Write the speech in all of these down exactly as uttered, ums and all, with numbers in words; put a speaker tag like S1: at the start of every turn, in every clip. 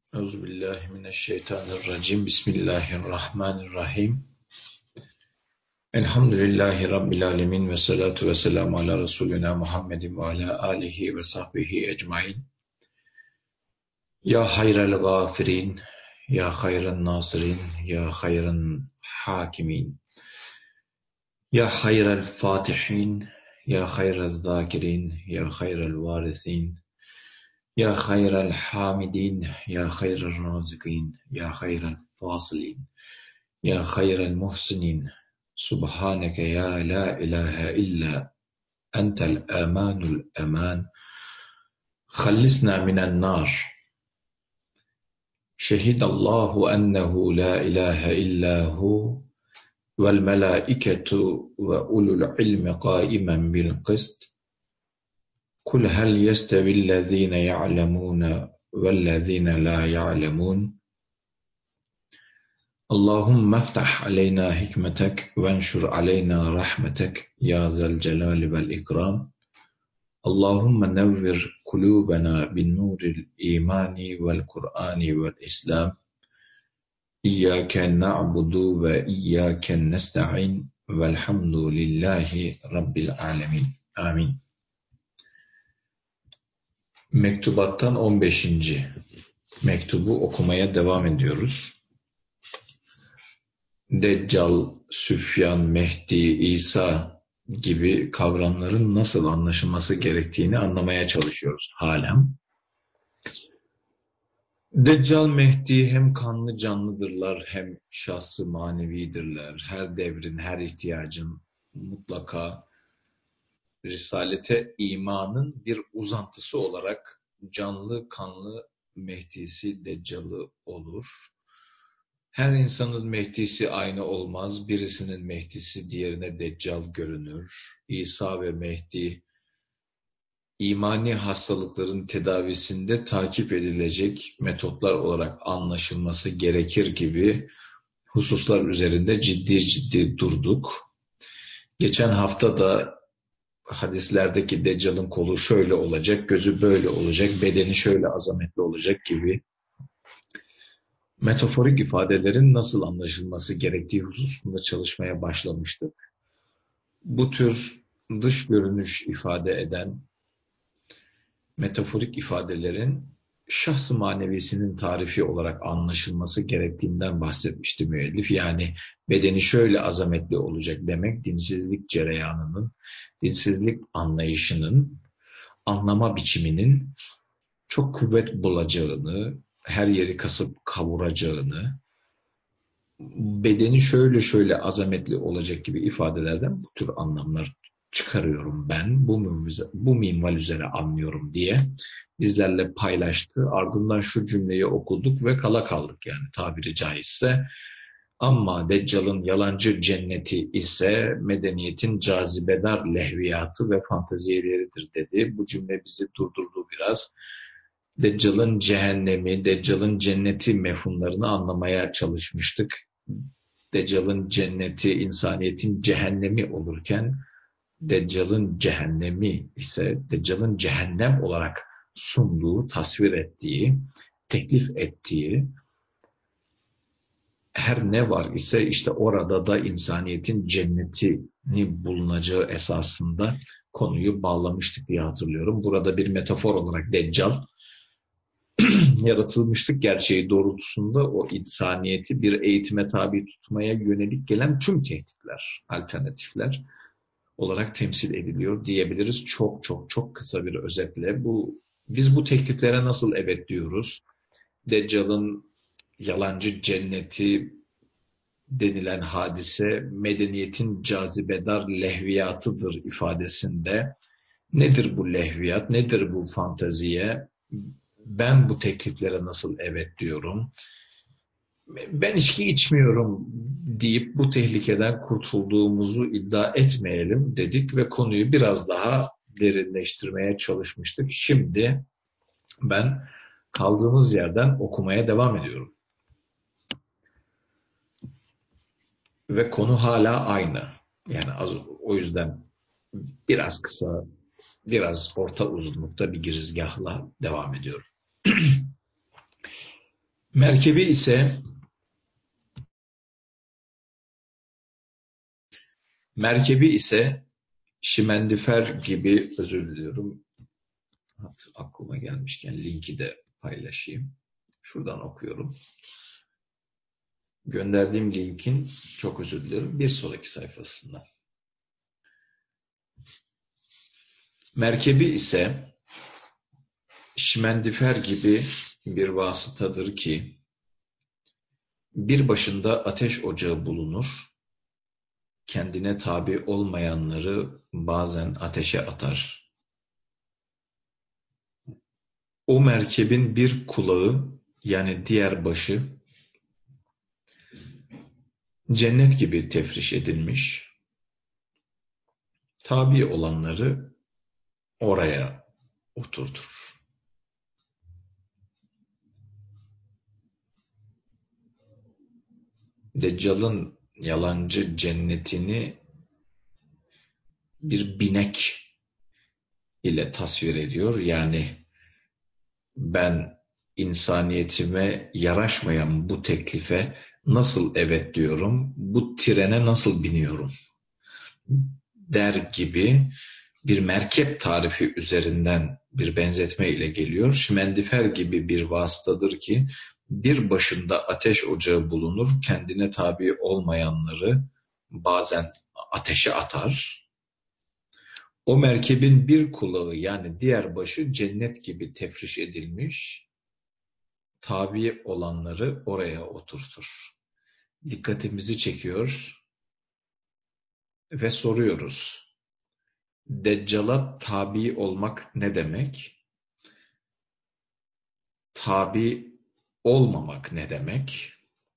S1: Euzubillahimineşşeytanirracim. Bismillahirrahmanirrahim. Elhamdülillahi Rabbil alemin ve salatu ve selamu ala Resulina Muhammedin ve ala alihi ve sahbihi ecmain. Ya hayrel gâfirin, ya hayran nasirin, ya hayran hakimin, ya hayrel fatihin, ya hayrel zâkirin, ya hayrel varisin, ya hayrel hamidin, ya hayrel razıkin, ya hayrel fasilin, ya hayrel muhsinin. Subhaneke ya la ilahe illa entel emanul eman. Hallisna minen nar. Şehidallahu ennehu la ilahe illahu vel melaiketu ve ulul ilmi qaimen bil qist. Kul hel yestevillezine ya'lemune vellezine la ya'lemun. Allahümme eftah aleyna hikmetek ve enşur aleyna rahmetek ya zel celali vel ikram. Allahümme nevvir kulubena bin nuril imani vel Kur'ani vel İslam. İyyâke na'budu ve iyyâke nesta'in velhamdülillahi rabbil alemin. Amin. Mektubattan on beşinci mektubu okumaya devam ediyoruz. Deccal, Süfyan, Mehdi, İsa gibi kavramların nasıl anlaşılması gerektiğini anlamaya çalışıyoruz halen. Deccal, Mehdi hem kanlı canlıdırlar hem şahsı manevidirler. Her devrin, her ihtiyacın mutlaka Risalete imanın bir uzantısı olarak canlı kanlı Mehdi'si, Deccal'ı olur. Her insanın Mehdi'si aynı olmaz. Birisinin Mehdi'si diğerine Deccal görünür. İsa ve Mehdi imani hastalıkların tedavisinde takip edilecek metotlar olarak anlaşılması gerekir gibi hususlar üzerinde ciddi ciddi durduk. Geçen hafta da hadislerdeki Deccal'ın kolu şöyle olacak, gözü böyle olacak, bedeni şöyle azametli olacak gibi metaforik ifadelerin nasıl anlaşılması gerektiği hususunda çalışmaya başlamıştık. Bu tür dış görünüş ifade eden metaforik ifadelerin şahs-ı manevisinin tarifi olarak anlaşılması gerektiğinden bahsetmişti müellif. Yani bedeni şöyle azametli olacak demek, dinsizlik cereyanının, dinsizlik anlayışının, anlama biçiminin çok kuvvet bulacağını, her yeri kasıp kavuracağını, bedeni şöyle şöyle azametli olacak gibi ifadelerden bu tür anlamlar çıkarıyorum ben, bu, bu minval üzere anlıyorum diye bizlerle paylaştı. Ardından şu cümleyi okuduk ve kala kaldık yani tabiri caizse. Ama Deccal'ın yalancı cenneti ise medeniyetin cazibedar lehviyatı ve fantaziyeleridir dedi. Bu cümle bizi durdurdu biraz. Deccal'ın cehennemi, Deccal'ın cenneti mefhumlarını anlamaya çalışmıştık. Deccal'ın cenneti insaniyetin cehennemi olurken Deccal'ın cehennemi ise Deccal'ın cehennem olarak sunduğu, tasvir ettiği, teklif ettiği her ne var ise işte orada da insaniyetin cennetini bulunacağı esasında konuyu bağlamıştık diye hatırlıyorum. Burada bir metafor olarak Deccal yaratılmışlık gerçeği doğrultusunda o insaniyeti bir eğitime tabi tutmaya yönelik gelen tüm tehditler, alternatifler olarak temsil ediliyor diyebiliriz. Çok çok çok kısa bir özetle. Bu, biz bu tekliklere nasıl evet diyoruz? Deccal'ın yalancı cenneti denilen hadise medeniyetin cazibedar lehviyatıdır ifadesinde. Nedir bu lehviyat? Nedir bu fantaziye? Ben bu tekliflere nasıl evet diyorum? Ben içki içmiyorum deyip bu tehlikeden kurtulduğumuzu iddia etmeyelim dedik ve konuyu biraz daha derinleştirmeye çalışmıştık. Şimdi ben kaldığımız yerden okumaya devam ediyorum. Ve konu hala aynı. Yani az, o yüzden biraz kısa, biraz orta uzunlukta bir girizgahla devam ediyorum. Merkebi ise merkebi ise şimendifer gibi, özür diliyorum. Hat, aklıma gelmişken linki de paylaşayım. Şuradan okuyorum. Gönderdiğim linkin, çok özür diliyorum, bir sonraki sayfasında. Merkebi ise şimendifer gibi bir vasıtadır ki bir başında ateş ocağı bulunur, kendine tabi olmayanları bazen ateşe atar. O merkebin bir kulağı, yani diğer başı, cennet gibi tefriş edilmiş, tabi olanları oraya oturtur. Deccal'ın yalancı cennetini bir binek ile tasvir ediyor. Yani ben insaniyetime yaraşmayan bu teklife nasıl evet diyorum, bu trene nasıl biniyorum der gibi bir merkep tarifi üzerinden bir benzetme ile geliyor. Şimendifer gibi bir vasıtadır ki bir başında ateş ocağı bulunur, kendine tabi olmayanları bazen ateşe atar. O merkebin bir kulağı, yani diğer başı cennet gibi tefriş edilmiş, tabi olanları oraya oturtur. Dikkatimizi çekiyor ve soruyoruz. Deccal'a tabi olmak ne demek? Tabi olmamak ne demek?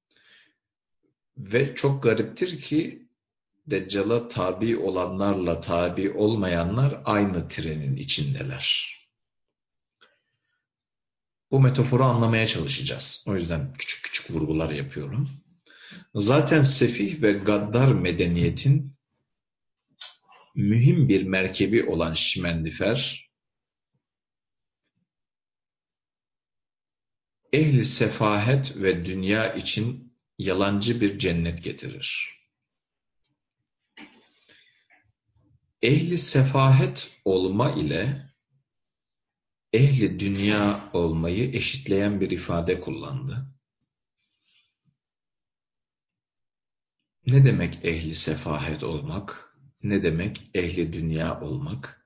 S1: Ve çok gariptir ki Deccal'a tabi olanlarla tabi olmayanlar aynı trenin içindeler. Bu metaforu anlamaya çalışacağız. O yüzden küçük küçük vurgular yapıyorum. Zaten sefih ve gaddar medeniyetin mühim bir merkebi olan şimendifer, ehli sefahet ve dünya için yalancı bir cennet getirir. Ehli sefahet olma ile ehli dünya olmayı eşitleyen bir ifade kullandı. Ne demek ehli sefahet olmak? Ne demek ehli dünya olmak?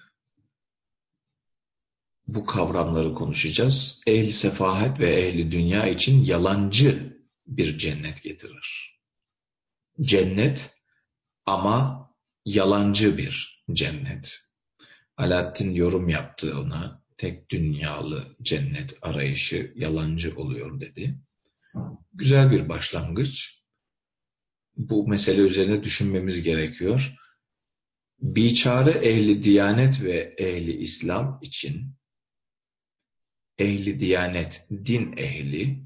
S1: Bu kavramları konuşacağız. Ehli sefahet ve ehli dünya için yalancı bir cennet getirir. Cennet ama yalancı bir cennet. Alaaddin yorum yaptı ona. Tek dünyalı cennet arayışı yalancı oluyor dedi. Güzel bir başlangıç. Bu mesele üzerine düşünmemiz gerekiyor. Biçare ehli diyanet ve ehli İslam için ehli diyanet, din ehli,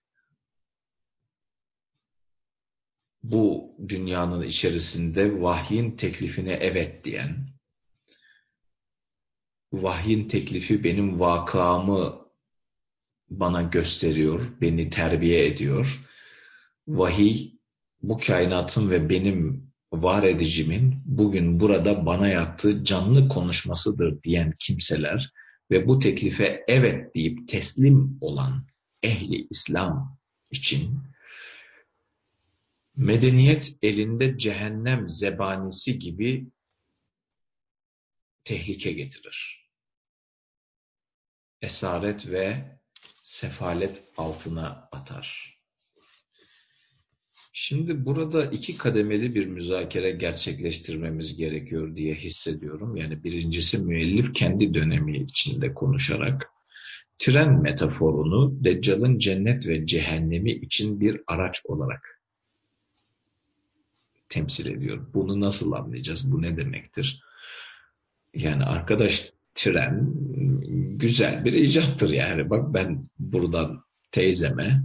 S1: bu dünyanın içerisinde vahyin teklifine evet diyen, vahyin teklifi benim vakamı bana gösteriyor, beni terbiye ediyor. Vahiy bu kainatın ve benim var edicimin bugün burada bana yaptığı canlı konuşmasıdır diyen kimseler ve bu teklife evet deyip teslim olan ehli İslam için medeniyet elinde cehennem zebanisi gibi tehlike getirir. Esaret ve sefalet altına atar. Şimdi burada iki kademeli bir müzakere gerçekleştirmemiz gerekiyor diye hissediyorum. Yani birincisi, müellif kendi dönemi içinde konuşarak tren metaforunu Deccal'ın cennet ve cehennemi için bir araç olarak temsil ediyor. Bunu nasıl anlayacağız? Bu ne demektir? Yani arkadaş, tren güzel bir icattır yani. Bak, ben buradan teyzeme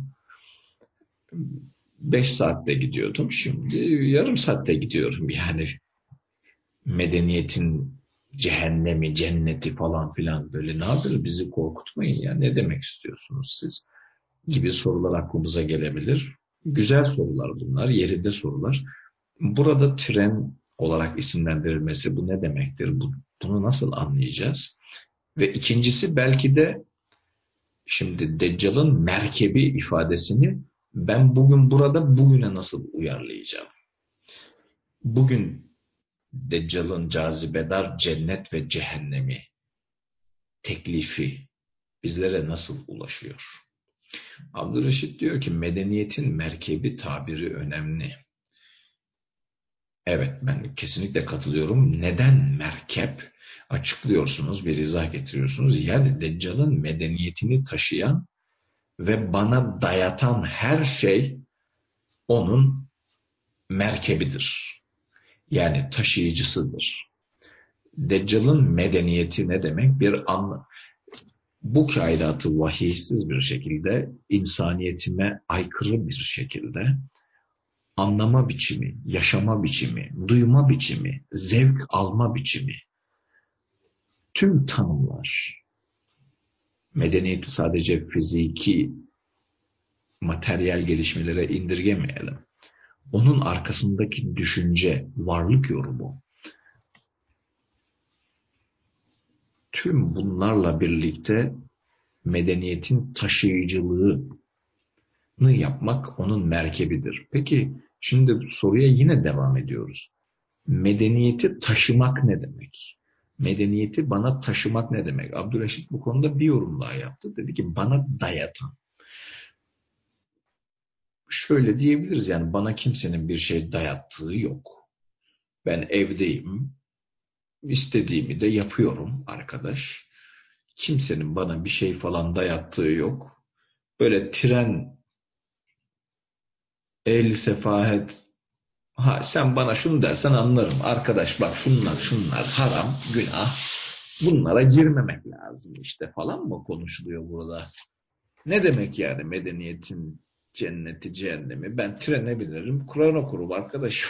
S1: beş saatte gidiyordum. Şimdi yarım saatte gidiyorum. Yani medeniyetin cehennemi, cenneti falan filan böyle, ne yapıyor? Bizi korkutmayın ya. Ne demek istiyorsunuz siz? gibi sorular aklımıza gelebilir. Güzel sorular bunlar, yerinde sorular. Burada tren olarak isimlendirilmesi bu ne demektir? Bu, bunu nasıl anlayacağız? Ve ikincisi belki de şimdi Deccal'ın merkebi ifadesini ben bugün burada bugüne nasıl uyarlayacağım? Bugün Deccal'ın cazibedar cennet ve cehennemi teklifi bizlere nasıl ulaşıyor? Abdülreşit diyor ki medeniyetin merkebi tabiri önemli. Evet, ben kesinlikle katılıyorum. Neden merkep? Açıklıyorsunuz, bir izah getiriyorsunuz. Yani Deccal'ın medeniyetini taşıyan ve bana dayatan her şey onun merkebidir. Yani taşıyıcısıdır. Deccal'ın medeniyeti ne demek? Bir anla. Bu kainatı vahiysiz bir şekilde, insaniyetime aykırı bir şekilde anlama biçimi, yaşama biçimi, duyma biçimi, zevk alma biçimi, tüm tanımlar, medeniyeti sadece fiziki, materyal gelişmelere indirgemeyelim. Onun arkasındaki düşünce, varlık yorumu, tüm bunlarla birlikte medeniyetin taşıyıcılığını yapmak onun merkebidir. Peki, şimdi soruya yine devam ediyoruz. Medeniyeti taşımak ne demek? Medeniyeti bana taşımak ne demek? Abdülreşit bu konuda bir yorum daha yaptı. Dedi ki bana dayatan. Şöyle diyebiliriz yani bana kimsenin bir şey dayattığı yok. Ben evdeyim. İstediğimi de yapıyorum arkadaş. Kimsenin bana bir şey falan dayattığı yok. Böyle tren, el sefahet, ha sen bana şunu dersen anlarım. Arkadaş bak şunlar şunlar haram, günah. Bunlara girmemek lazım işte falan mı konuşuluyor burada? Ne demek yani medeniyetin cenneti cehennemi? Ben trene binerim, Kur'an okurum arkadaş.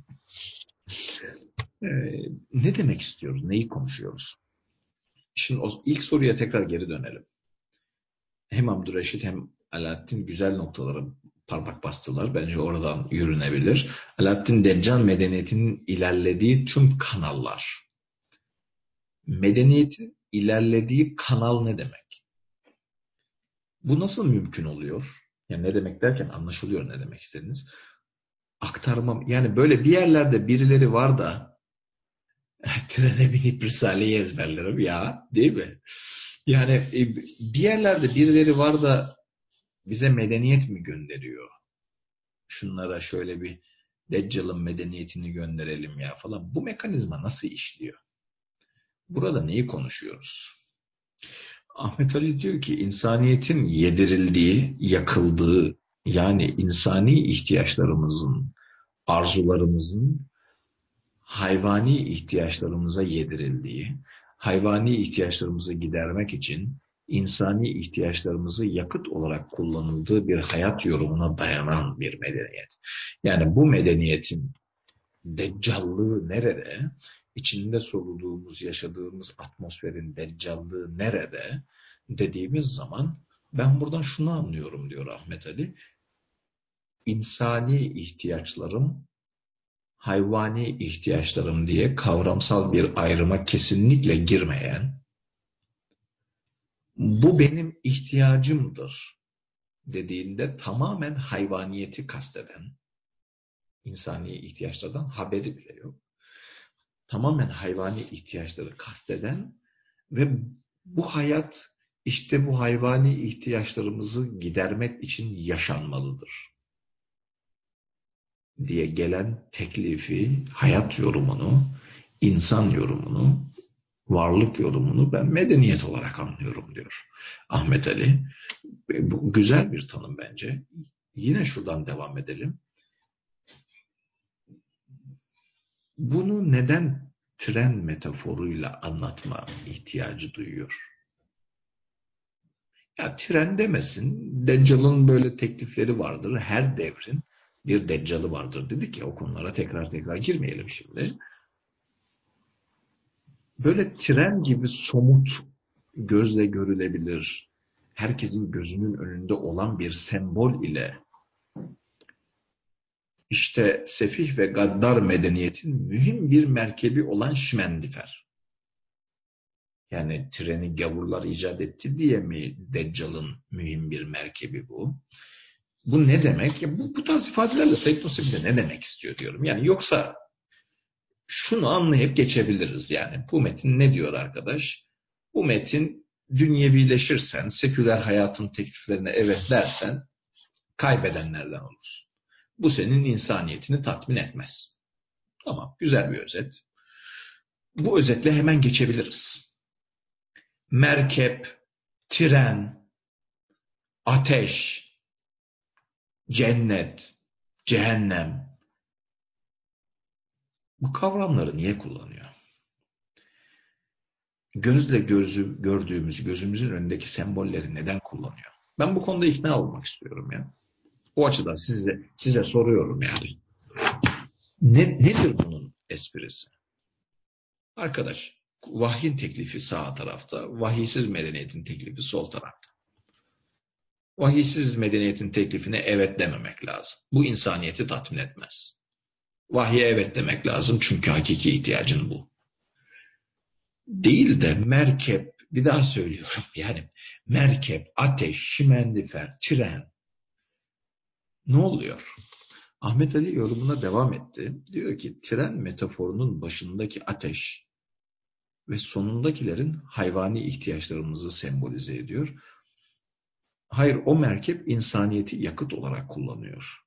S1: Ee, ne demek istiyoruz? Neyi konuşuyoruz? Şimdi o ilk soruya tekrar geri dönelim. Hem Abdülreşit hem Alaaddin güzel noktalara parmak bastılar. Bence oradan yürünebilir. Alaaddin Deccal medeniyetinin ilerlediği tüm kanallar. Medeniyetin ilerlediği kanal ne demek? Bu nasıl mümkün oluyor? Yani ne demek derken anlaşılıyor ne demek istediğiniz. Aktarmam, yani böyle bir yerlerde birileri var da trene binip Risale'yi ezberlerim ya, değil mi? Yani e, bir yerlerde birileri var da bize medeniyet mi gönderiyor? Şunlara şöyle bir Deccal'ın medeniyetini gönderelim ya falan. Bu mekanizma nasıl işliyor? Burada neyi konuşuyoruz? Ahmet Ali diyor ki insaniyetin yedirildiği, yakıldığı yani insani ihtiyaçlarımızın, arzularımızın hayvani ihtiyaçlarımıza yedirildiği, hayvani ihtiyaçlarımızı gidermek için insani ihtiyaçlarımızı yakıt olarak kullanıldığı bir hayat yorumuna dayanan bir medeniyet. Yani bu medeniyetin deccallığı nerede? İçinde soluduğumuz, yaşadığımız atmosferin deccallığı nerede? Dediğimiz zaman ben buradan şunu anlıyorum diyor Ahmet Ali. İnsani ihtiyaçlarım, hayvani ihtiyaçlarım diye kavramsal bir ayrıma kesinlikle girmeyen, bu benim ihtiyacımdır dediğinde tamamen hayvaniyeti kasteden, insani ihtiyaçlardan haberi bile yok. Tamamen hayvani ihtiyaçları kasteden ve bu hayat işte bu hayvani ihtiyaçlarımızı gidermek için yaşanmalıdır diye gelen teklifi, hayat yorumunu, insan yorumunu, varlık yorumunu ben medeniyet olarak anlıyorum diyor Ahmet Ali. Bu güzel bir tanım bence. Yine şuradan devam edelim. Bunu neden tren metaforuyla anlatma ihtiyacı duyuyor? Ya tren demesin, Deccal'ın böyle teklifleri vardır. Her devrin bir Deccal'ı vardır dedik ya, o konulara tekrar tekrar girmeyelim şimdi. Böyle tren gibi somut, gözle görülebilir, herkesin gözünün önünde olan bir sembol ile işte sefih ve gaddar medeniyetin mühim bir merkebi olan Şimendifer. Yani treni gavurlar icat etti diye mi Deccal'ın mühim bir merkebi bu? Bu ne demek? Ya bu, bu tarz ifadelerle Said Nursi bize ne demek istiyor diyorum. Yani yoksa şunu anlayıp geçebiliriz. Yani bu metin ne diyor arkadaş? Bu metin dünyevileşirsen, seküler hayatın tekliflerine evet dersen kaybedenlerden olursun. Bu senin insaniyetini tatmin etmez. Tamam, güzel bir özet. Bu özetle hemen geçebiliriz. Merkep, tren, ateş, cennet, cehennem. Bu kavramları niye kullanıyor? Gözle gözü, gördüğümüz, gözümüzün önündeki sembolleri neden kullanıyor? Ben bu konuda ikna olmak istiyorum ya. O açıdan size, size soruyorum yani. Ne, nedir bunun esprisi? Arkadaş, vahyin teklifi sağ tarafta, vahiysiz medeniyetin teklifi sol tarafta. Vahiysiz medeniyetin teklifine evet dememek lazım. Bu insaniyeti tatmin etmez. Vahye evet demek lazım çünkü hakiki ihtiyacın bu. Değil de merkep, bir daha söylüyorum yani merkep, ateş, şimendifer, tren. Ne oluyor? Ahmet Ali yorumuna devam etti. Diyor ki tren metaforunun başındaki ateş ve sonundakilerin hayvani ihtiyaçlarımızı sembolize ediyor. Hayır, o merkep insaniyeti yakıt olarak kullanıyor.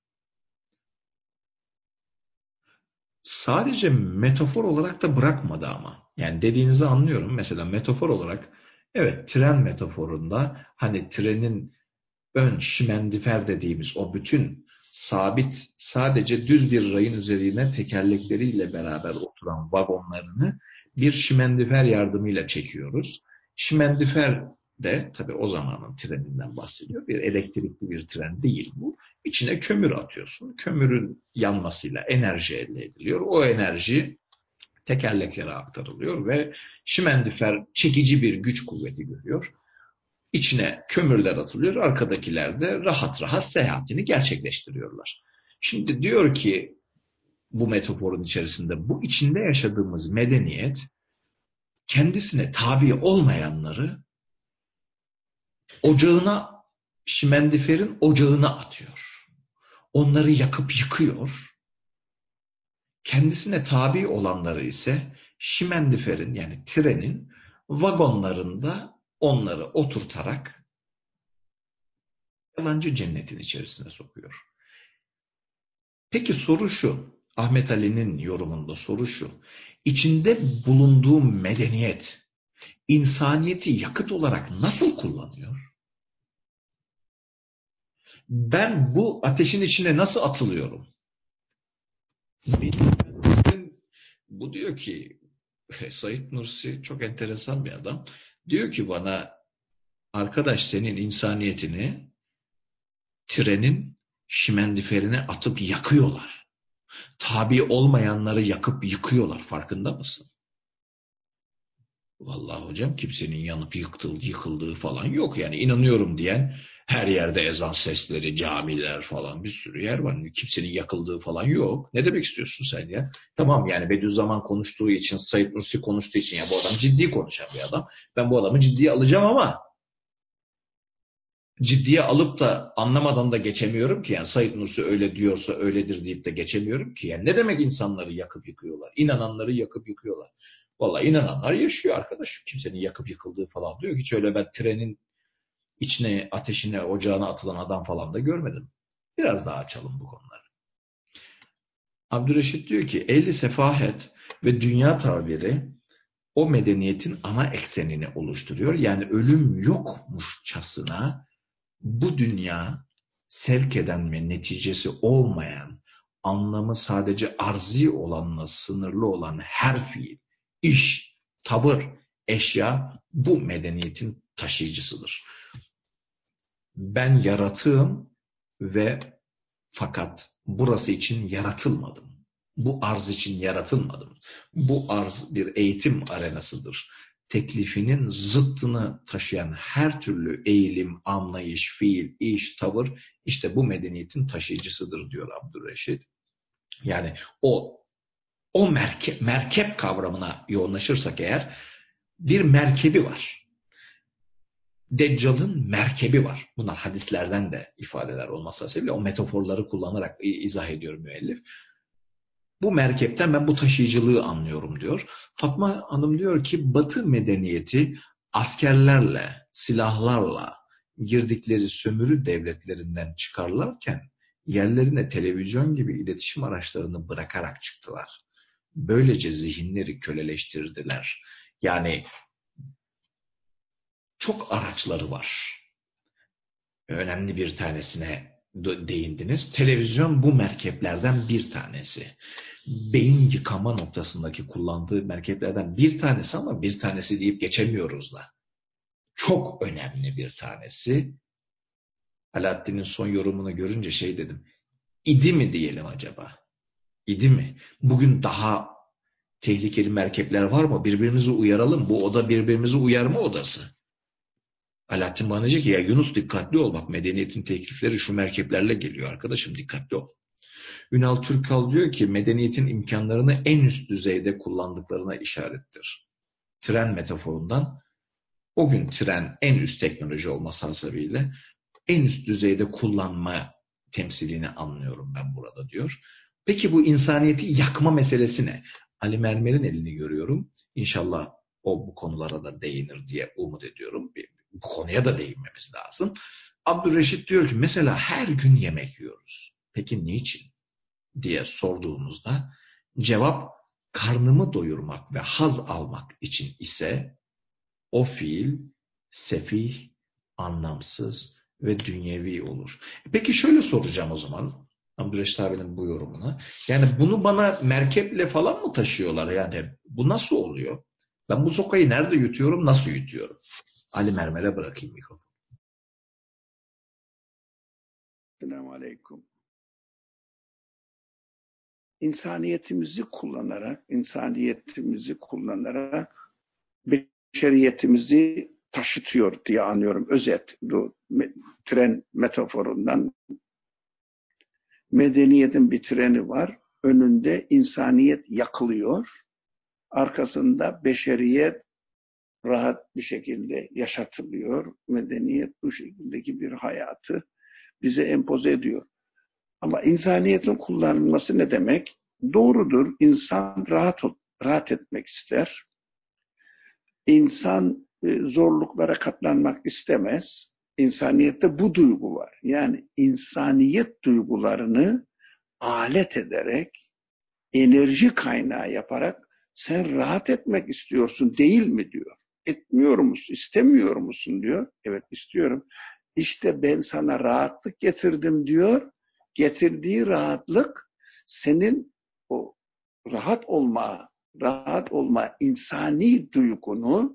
S1: Sadece metafor olarak da bırakmadı ama. Yani dediğinizi anlıyorum. Mesela metafor olarak evet tren metaforunda hani trenin ön şimendifer dediğimiz o bütün sabit sadece düz bir rayın üzerine tekerlekleriyle beraber oturan vagonlarını bir şimendifer yardımıyla çekiyoruz. Şimendifer de tabii o zamanın treninden bahsediyor. Bir elektrikli bir tren değil bu. İçine kömür atıyorsun. Kömürün yanmasıyla enerji elde ediliyor. O enerji tekerleklere aktarılıyor ve şimendifer çekici bir güç kuvveti görüyor. İçine kömürler atılıyor, arkadakiler de rahat rahat seyahatini gerçekleştiriyorlar. Şimdi diyor ki bu metaforun içerisinde bu içinde yaşadığımız medeniyet kendisine tabi olmayanları ocağına, şimendiferin ocağına atıyor. Onları yakıp yıkıyor. Kendisine tabi olanları ise şimendiferin yani trenin vagonlarında onları oturtarak yalancı cennetin içerisine sokuyor. Peki soru şu, Ahmet Ali'nin yorumunda soru şu, içinde bulunduğu medeniyet, insaniyeti yakıt olarak nasıl kullanıyor? Ben bu ateşin içine nasıl atılıyorum? Bu diyor ki, Said Nursi çok enteresan bir adam, diyor ki bana, arkadaş senin insaniyetini trenin şimendiferine atıp yakıyorlar. Tabi olmayanları yakıp yıkıyorlar. Farkında mısın? Vallahi hocam kimsenin yanıp yıkıldığı, yıkıldığı falan yok. Yani inanıyorum diyen her yerde ezan sesleri, camiler falan bir sürü yer var. Kimsenin yakıldığı falan yok. Ne demek istiyorsun sen ya? Tamam yani Bediüzzaman konuştuğu için, Said Nursi konuştuğu için ya bu adam ciddi konuşan bir adam. Ben bu adamı ciddiye alacağım ama ciddiye alıp da anlamadan da geçemiyorum ki. Yani Said Nursi öyle diyorsa öyledir deyip de geçemiyorum ki. Yani ne demek insanları yakıp yıkıyorlar? İnananları yakıp yıkıyorlar. Vallahi inananlar yaşıyor arkadaş. Kimsenin yakıp yıkıldığı falan diyor. Hiç öyle ben trenin içine, ateşine, ocağına atılan adam falan da görmedim. Biraz daha açalım bu konuları. Abdüreşit diyor ki ehli sefahet ve dünya tabiri o medeniyetin ana eksenini oluşturuyor. Yani ölüm yokmuşçasına bu dünya sevk eden ve neticesi olmayan, anlamı sadece arzi olanla sınırlı olan her fiil, iş, tavır, eşya bu medeniyetin taşıyıcısıdır. Ben yaratığım ve fakat burası için yaratılmadım. Bu arz için yaratılmadım. Bu arz bir eğitim arenasıdır. teklifinin zıttını taşıyan her türlü eğilim, anlayış, fiil, iş, tavır işte bu medeniyetin taşıyıcısıdır diyor Abdülreşit. Yani o o merkep, merkep kavramına yoğunlaşırsak eğer bir merkebi var. Deccal'ın merkebi var. Bunlar hadislerden de ifadeler olmasa sebebiyle o metaforları kullanarak izah ediyor müellif. Bu merkepten ben bu taşıyıcılığı anlıyorum diyor. Fatma Hanım diyor ki Batı medeniyeti askerlerle, silahlarla girdikleri sömürü devletlerinden çıkarlarken yerlerine televizyon gibi iletişim araçlarını bırakarak çıktılar. Böylece zihinleri köleleştirdiler. Yani çok araçları var. Önemli bir tanesine değindiniz. Televizyon bu merkeplerden bir tanesi. Beyin yıkama noktasındaki kullandığı merkeplerden bir tanesi ama bir tanesi deyip geçemiyoruz da. Çok önemli bir tanesi. Alaaddin'in son yorumunu görünce şey dedim. İdi mi diyelim acaba? İdi mi? Bugün daha tehlikeli merkepler var mı? Birbirimizi uyaralım. Bu oda birbirimizi uyarma odası. Alaaddin bana diyecek ki ya Yunus dikkatli ol. Bak medeniyetin teklifleri şu merkeplerle geliyor arkadaşım dikkatli ol. Ünal Türkal diyor ki medeniyetin imkanlarını en üst düzeyde kullandıklarına işarettir. Tren metaforundan o gün tren en üst teknoloji olması hasebiyle en üst düzeyde kullanma temsilini anlıyorum ben burada diyor. Peki bu insaniyeti yakma meselesi ne? Ali Mermer'in elini görüyorum. İnşallah o bu konulara da değinir diye umut ediyorum. Bu konuya da değinmemiz lazım. Abdülreşit diyor ki mesela her gün yemek yiyoruz. Peki niçin? Diye sorduğumuzda cevap karnımı doyurmak ve haz almak için ise o fiil sefih, anlamsız ve dünyevi olur. Peki şöyle soracağım o zaman Abdülreşit abinin bu yorumuna. Yani bunu bana merkeple falan mı taşıyorlar? Yani bu nasıl oluyor? Ben bu sokayı nerede yutuyorum, nasıl yutuyorum? Ali Mermer'e bırakayım mikrofonu.
S2: Selamun Aleyküm. İnsaniyetimizi kullanarak, insaniyetimizi kullanarak beşeriyetimizi taşıtıyor diye anlıyorum. Özet, bu tren metaforundan. Medeniyetin bir treni var. Önünde insaniyet yakılıyor. Arkasında beşeriyet rahat bir şekilde yaşatılıyor. Medeniyet bu şekildeki bir hayatı bize empoze ediyor. Ama insaniyetin kullanılması ne demek? Doğrudur. İnsan rahat rahat etmek ister. İnsan zorluklara katlanmak istemez. İnsaniyette bu duygu var. Yani insaniyet duygularını alet ederek, enerji kaynağı yaparak sen rahat etmek istiyorsun değil mi diyor. Etmiyor musun, istemiyor musun diyor. Evet istiyorum. İşte ben sana rahatlık getirdim diyor. Getirdiği rahatlık senin o rahat olma, rahat olma insani duygunu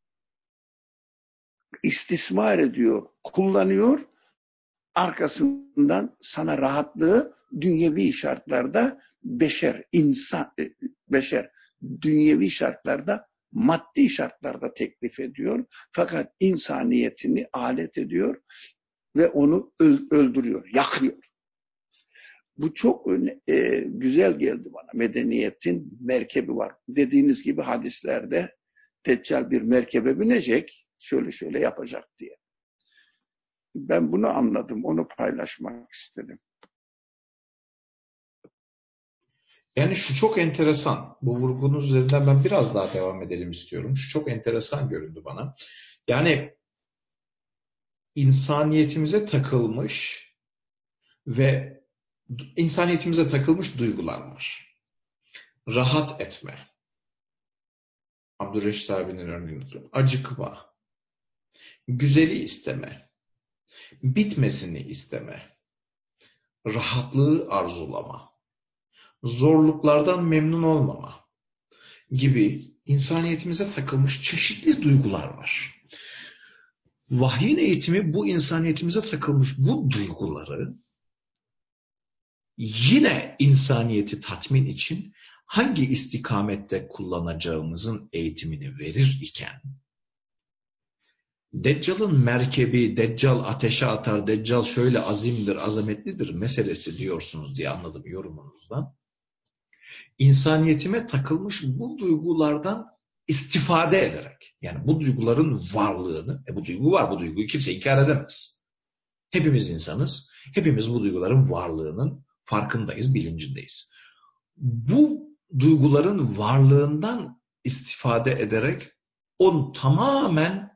S2: istismar ediyor, kullanıyor. Arkasından sana rahatlığı dünyevi şartlarda beşer, insan, beşer, dünyevi şartlarda, maddi şartlarda teklif ediyor. Fakat insaniyetini alet ediyor ve onu öldürüyor, yakıyor. Bu çok e, güzel geldi bana. Medeniyetin merkebi var. Dediğiniz gibi hadislerde Deccal bir merkebe binecek, şöyle şöyle yapacak diye. Ben bunu anladım, onu paylaşmak istedim.
S1: Yani şu çok enteresan. Bu vurgunuz üzerinden ben biraz daha devam edelim istiyorum. Şu çok enteresan göründü bana. Yani insaniyetimize takılmış ve insaniyetimize takılmış duygular var. Rahat etme. Abdülreşit abinin örneğini tutuyorum. Acıkma. Güzeli isteme. Bitmesini isteme. Rahatlığı arzulama. Zorluklardan memnun olmama gibi insaniyetimize takılmış çeşitli duygular var. Vahyin eğitimi bu insaniyetimize takılmış bu duyguları yine insaniyeti tatmin için hangi istikamette kullanacağımızın eğitimini verir iken, Deccal'ın merkebi, Deccal ateşe atar, Deccal şöyle azimdir, azametlidir meselesi diyorsunuz diye anladım yorumunuzdan. İnsaniyetime takılmış bu duygulardan istifade ederek, yani bu duyguların varlığını, e bu duygu var, bu duyguyu kimse inkar edemez. Hepimiz insanız, hepimiz bu duyguların varlığının farkındayız, bilincindeyiz. Bu duyguların varlığından istifade ederek onu tamamen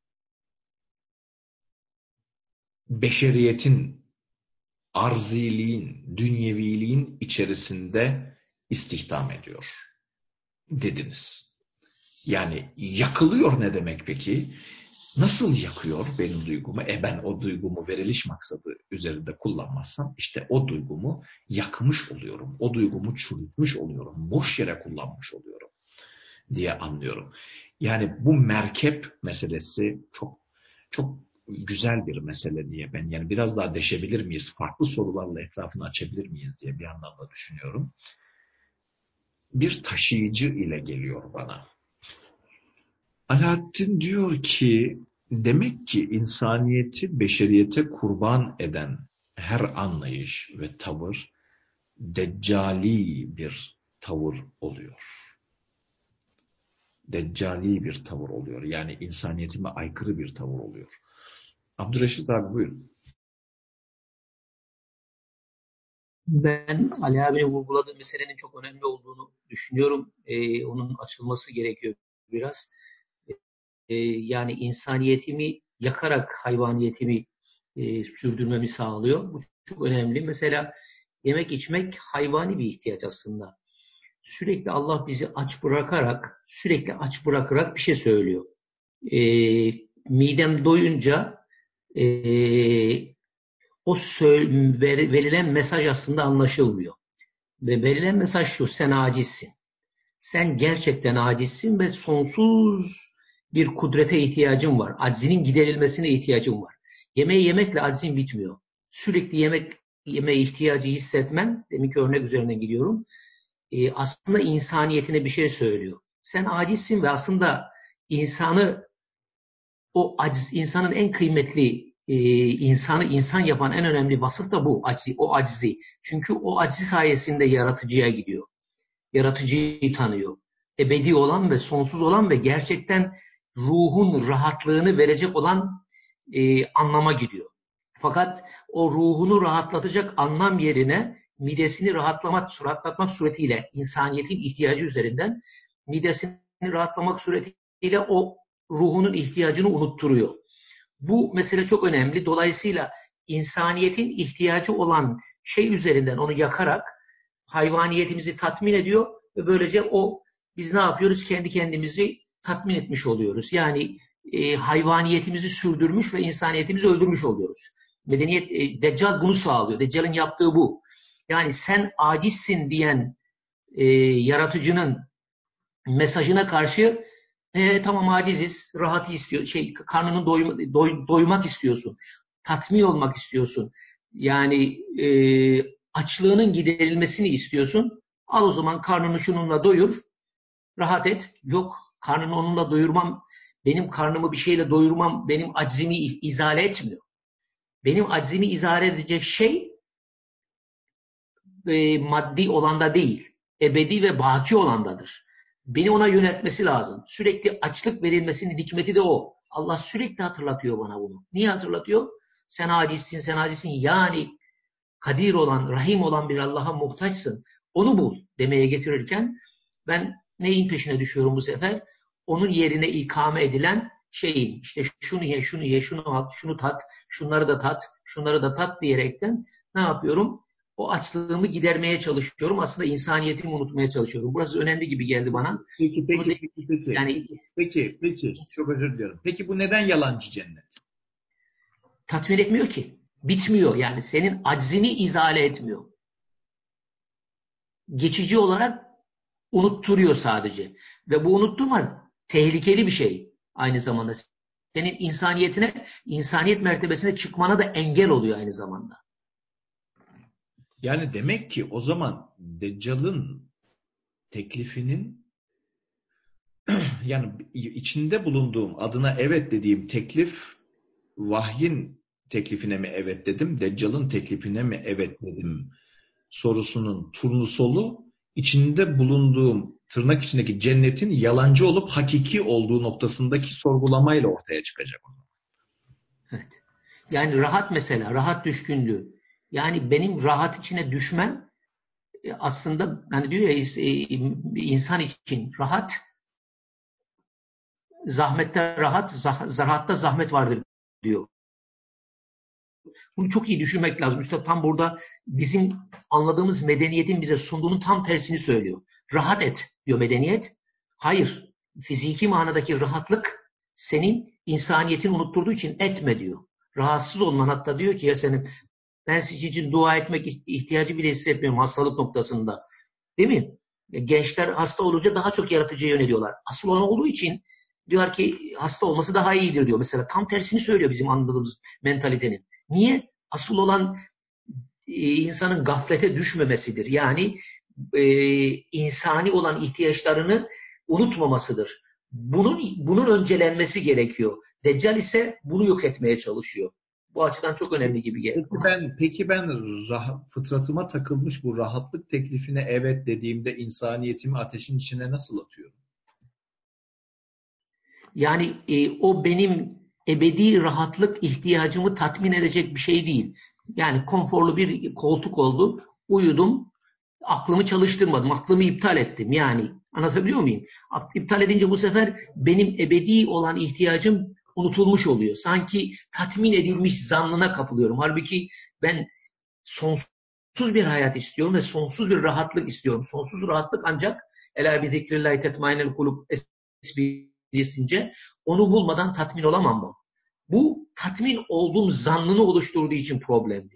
S1: beşeriyetin, arziliğin, dünyeviliğin içerisinde istihdam ediyor dediniz. Yani yakılıyor ne demek peki? Nasıl yakıyor benim duygumu? E ben o duygumu veriliş maksadı üzerinde kullanmazsam işte o duygumu yakmış oluyorum. O duygumu çürütmüş oluyorum. Boş yere kullanmış oluyorum diye anlıyorum. Yani bu merkep meselesi çok çok güzel bir mesele diye ben yani biraz daha deşebilir miyiz? Farklı sorularla etrafını açabilir miyiz diye bir yandan da düşünüyorum. Bir taşıyıcı ile geliyor bana. Alaaddin diyor ki demek ki insaniyeti beşeriyete kurban eden her anlayış ve tavır deccali bir tavır oluyor. Deccali bir tavır oluyor. Yani insaniyetime aykırı bir tavır oluyor. Abdülreşit abi buyurun.
S3: Ben Ali abi'nin vurguladığı meselenin çok önemli olduğunu düşünüyorum. Ee, onun açılması gerekiyor biraz. Ee, yani insaniyetimi yakarak hayvaniyetimi e, sürdürmemi sağlıyor. Bu çok önemli. Mesela yemek içmek hayvani bir ihtiyaç aslında. Sürekli Allah bizi aç bırakarak, sürekli aç bırakarak bir şey söylüyor. Ee, midem doyunca e, o verilen mesaj aslında anlaşılmıyor. Ve verilen mesaj şu: sen acizsin. Sen gerçekten acizsin ve sonsuz bir kudrete ihtiyacın var. Aczinin giderilmesine ihtiyacın var. Yemeği yemekle aczin bitmiyor. Sürekli yemek yeme ihtiyacı hissetmen, deminki örnek üzerinden gidiyorum, e, aslında insaniyetine bir şey söylüyor. Sen acizsin ve aslında insanı, o aciz, insanın en kıymetli e, insanı insan yapan en önemli vasıf da bu, acizi, o acizi. Çünkü o acizi sayesinde yaratıcıya gidiyor. Yaratıcıyı tanıyor. Ebedi olan ve sonsuz olan ve gerçekten ruhun rahatlığını verecek olan e, anlama gidiyor. Fakat o ruhunu rahatlatacak anlam yerine midesini rahatlamak, rahatlatmak suretiyle insaniyetin ihtiyacı üzerinden midesini rahatlamak suretiyle o ruhunun ihtiyacını unutturuyor. Bu mesele çok önemli. Dolayısıyla insaniyetin ihtiyacı olan şey üzerinden onu yakarak hayvaniyetimizi tatmin ediyor ve böylece o biz ne yapıyoruz? Kendi kendimizi tatmin etmiş oluyoruz. Yani e, hayvaniyetimizi sürdürmüş ve insaniyetimizi öldürmüş oluyoruz. Medeniyet, e, Deccal bunu sağlıyor. Deccal'in yaptığı bu. Yani sen acizsin diyen e, yaratıcının mesajına karşı e, tamam aciziz, rahatı istiyor, şey karnının doyma, doy, doymak istiyorsun, tatmin olmak istiyorsun. Yani e, açlığının giderilmesini istiyorsun. Al o zaman karnını şununla doyur, rahat et. Yok, karnını onunla doyurmam, benim karnımı bir şeyle doyurmam benim aczimi izale etmiyor. Benim aczimi izale edecek şey e, maddi olanda değil, ebedi ve baki olandadır. Beni ona yönetmesi lazım. Sürekli açlık verilmesinin hikmeti de o. Allah sürekli hatırlatıyor bana bunu. Niye hatırlatıyor? Sen acizsin, sen acizsin. Yani kadir olan, rahim olan bir Allah'a muhtaçsın. Onu bul demeye getirirken ben neyin peşine düşüyorum bu sefer? Onun yerine ikame edilen şeyin, işte şunu ye, şunu ye, şunu al, şunu tat, şunları da tat, şunları da tat diyerekten ne yapıyorum? O açlığımı gidermeye çalışıyorum. Aslında insaniyetimi unutmaya çalışıyorum. Burası önemli gibi geldi bana.
S1: Peki, peki, de, peki, peki. Yani, peki, peki. Çok özür diliyorum. Peki bu neden yalancı cennet?
S3: Tatmin etmiyor ki. Bitmiyor yani. Senin aczini izale etmiyor. Geçici olarak unutturuyor sadece. Ve bu unutturma tehlikeli bir şey aynı zamanda. Senin insaniyetine, insaniyet mertebesine çıkmana da engel oluyor aynı zamanda.
S1: Yani demek ki o zaman Deccal'ın teklifinin yani içinde bulunduğum adına evet dediğim teklif vahyin teklifine mi evet dedim, Deccal'ın teklifine mi evet dedim sorusunun turnusolu içinde bulunduğum tırnak içindeki cennetin yalancı olup hakiki olduğu noktasındaki sorgulamayla ortaya çıkacak.
S3: Evet. Yani rahat mesela, rahat düşkünlüğü. Yani benim rahat içine düşmem e, aslında hani diyor ya e, insan için rahat, zahmette rahat, zah rahatta zahmet vardır diyor. Bunu çok iyi düşünmek lazım. Üstad tam burada bizim anladığımız medeniyetin bize sunduğunun tam tersini söylüyor. Rahat et diyor medeniyet. Hayır. Fiziki manadaki rahatlık senin insaniyetin unutturduğu için etme diyor. Rahatsız olman hatta diyor ki ya senin ben sizin için dua etmek ihtiyacı bile hissetmiyorum hastalık noktasında. Değil mi? Gençler hasta olunca daha çok yaratıcıya yöneliyorlar. Asıl olan olduğu için diyor ki hasta olması daha iyidir diyor. Mesela tam tersini söylüyor bizim anladığımız mentalitenin. Niye? Asıl olan e, insanın gaflete düşmemesidir. Yani e, insani olan ihtiyaçlarını unutmamasıdır. Bunun bunun öncelenmesi gerekiyor. Deccal ise bunu yok etmeye çalışıyor. Bu açıdan çok önemli gibi geliyor.
S1: Peki ben, peki ben rah- fıtratıma takılmış bu rahatlık teklifine evet dediğimde insaniyetimi ateşin içine nasıl atıyorum?
S3: Yani e, o benim ebedi rahatlık ihtiyacımı tatmin edecek bir şey değil. Yani konforlu bir koltuk oldu, uyudum, aklımı çalıştırmadım, aklımı iptal ettim. Yani anlatabiliyor muyum? İptal edince bu sefer benim ebedi olan ihtiyacım unutulmuş oluyor. Sanki tatmin edilmiş zannına kapılıyorum. Halbuki ben sonsuz bir hayat istiyorum ve sonsuz bir rahatlık istiyorum. Sonsuz rahatlık ancak Ela bi zikrillahi tetmainel kulub esprisince onu bulmadan tatmin olamam mı? Bu tatmin olduğum zannını oluşturduğu için problemli.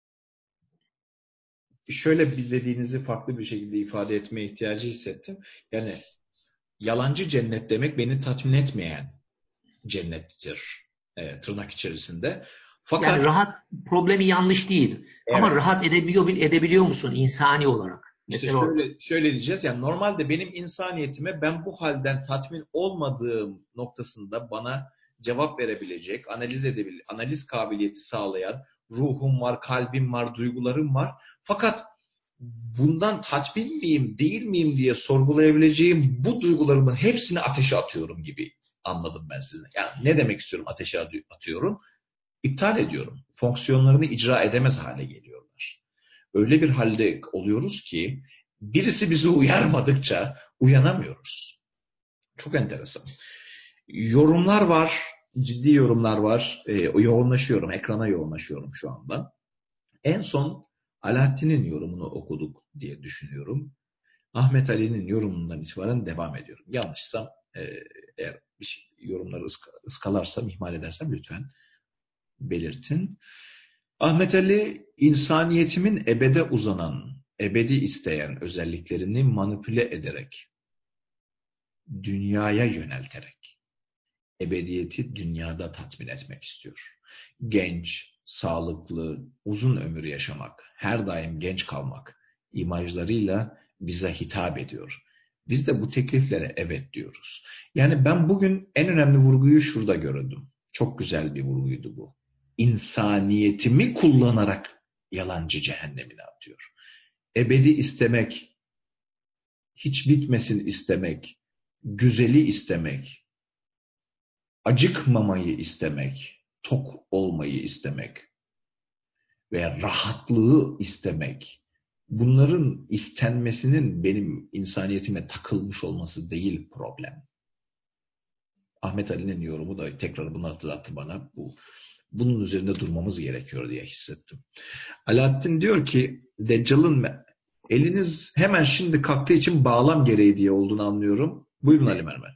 S1: Şöyle bir dediğinizi farklı bir şekilde ifade etmeye ihtiyacı hissettim. Yani yalancı cennet demek beni tatmin etmeyen cennettir. E, tırnak içerisinde. Fakat
S3: Yani rahat problemi yanlış değil.
S1: evet,
S3: Ama rahat edebiliyor, edebiliyor musun insani olarak?
S1: İşte
S3: Mesela orada.
S1: şöyle, şöyle diyeceğiz. Yani normalde benim insaniyetime ben bu halden tatmin olmadığım noktasında bana cevap verebilecek, analiz edebilecek, analiz kabiliyeti sağlayan ruhum var, kalbim var, duygularım var. Fakat bundan tatmin miyim, değil miyim diye sorgulayabileceğim bu duygularımın hepsini ateşe atıyorum gibi anladım ben size. Yani ne demek istiyorum ateşe atıyorum? İptal ediyorum. Fonksiyonlarını icra edemez hale geliyorlar. Öyle bir halde oluyoruz ki birisi bizi uyarmadıkça uyanamıyoruz. Çok enteresan. Yorumlar var, ciddi yorumlar var. E, yoğunlaşıyorum, ekrana yoğunlaşıyorum şu anda. En son Alaaddin'in yorumunu okuduk diye düşünüyorum. Ahmet Ali'nin yorumundan itibaren devam ediyorum. Yanlışsam e, eğer bir şey, yorumları ıska, ıskalarsam, ihmal edersem lütfen belirtin. Ahmet Ali, insaniyetimin ebede uzanan, ebedi isteyen özelliklerini manipüle ederek, dünyaya yönelterek, ebediyeti dünyada tatmin etmek istiyor. Genç, sağlıklı, uzun ömür yaşamak, her daim genç kalmak imajlarıyla bize hitap ediyor. Biz de bu tekliflere evet diyoruz. Yani ben bugün en önemli vurguyu şurada gördüm. Çok güzel bir vurguydu bu. İnsaniyetimi kullanarak yalancı cehennemine atıyor. Ebedi istemek, hiç bitmesin istemek, güzeli istemek, acıkmamayı istemek, tok olmayı istemek veya rahatlığı istemek, bunların istenmesinin benim insaniyetime takılmış olması değil problem. Ahmet Ali'nin yorumu da tekrar bunu hatırlattı bana. Bu, bunun üzerinde durmamız gerekiyor diye hissettim. Alaaddin diyor ki Deccal'ın eliniz hemen şimdi kalktığı için bağlam gereği diye olduğunu anlıyorum. Buyurun Ali Mermer.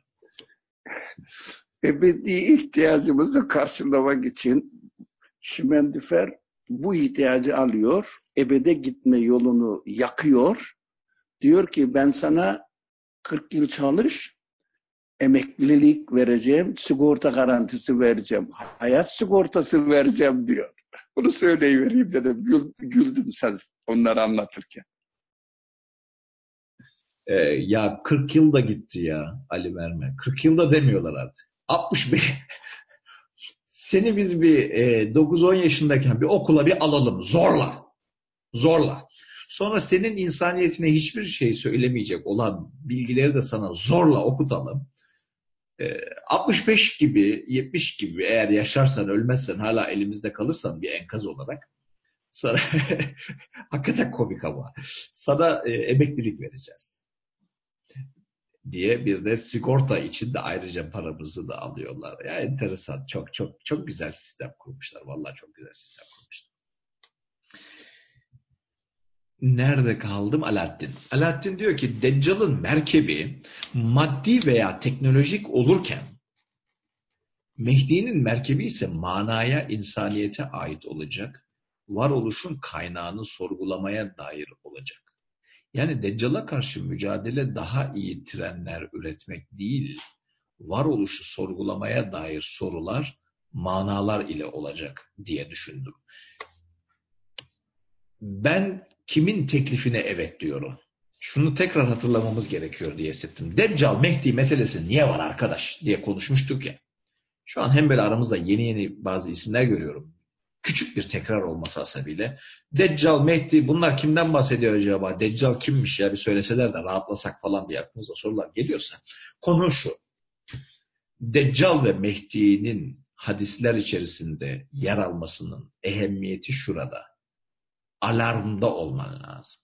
S2: Ebedi ihtiyacımızı karşılamak için Şimendifer bu ihtiyacı alıyor, ebede gitme yolunu yakıyor. Diyor ki ben sana kırk yıl çalış, emeklilik vereceğim, sigorta garantisi vereceğim, hayat sigortası vereceğim diyor. Bunu söyleyivereyim dedim. Güldüm sen onları anlatırken.
S1: Ee, ya kırk yılda gitti ya Ali Mermer. kırk yılda demiyorlar artık. altmış beş. Seni biz bir e, dokuz on yaşındayken bir okula bir alalım. Zorla. Zorla. Sonra senin insaniyetine hiçbir şey söylemeyecek olan bilgileri de sana zorla okutalım. E, altmış beş gibi, yetmiş gibi eğer yaşarsan, ölmezsen, hala elimizde kalırsan bir enkaz olarak sana hakikaten komik ama sana e, emeklilik vereceğiz diye bir de sigorta için de ayrıca paramızı da alıyorlar. Ya enteresan. Çok çok çok güzel sistem kurmuşlar. Vallahi çok güzel sistem kurmuşlar. Nerede kaldım? Alaaddin. Alaaddin diyor ki Deccal'ın merkebi maddi veya teknolojik olurken Mehdi'nin merkebi ise manaya, insaniyete ait olacak. Varoluşun kaynağını sorgulamaya dair olacak. Yani Deccal'a karşı mücadele daha iyi trenler üretmek değil, varoluşu sorgulamaya dair sorular, manalar ile olacak diye düşündüm. Ben kimin teklifine evet diyorum? Şunu tekrar hatırlamamız gerekiyor diye hissettim. Deccal, Mehdi meselesi niye var arkadaş diye konuşmuştuk ya. Şu an hem böyle aramızda yeni yeni bazı isimler görüyorum. Küçük bir tekrar olması hasebiyle. Deccal, Mehdi bunlar kimden bahsediyor acaba? Deccal kimmiş ya bir söyleseler de rahatlasak falan diye aklınıza sorular geliyorsa. Konu şu. Deccal ve Mehdi'nin hadisler içerisinde yer almasının ehemmiyeti şurada. Alarmda olman lazım.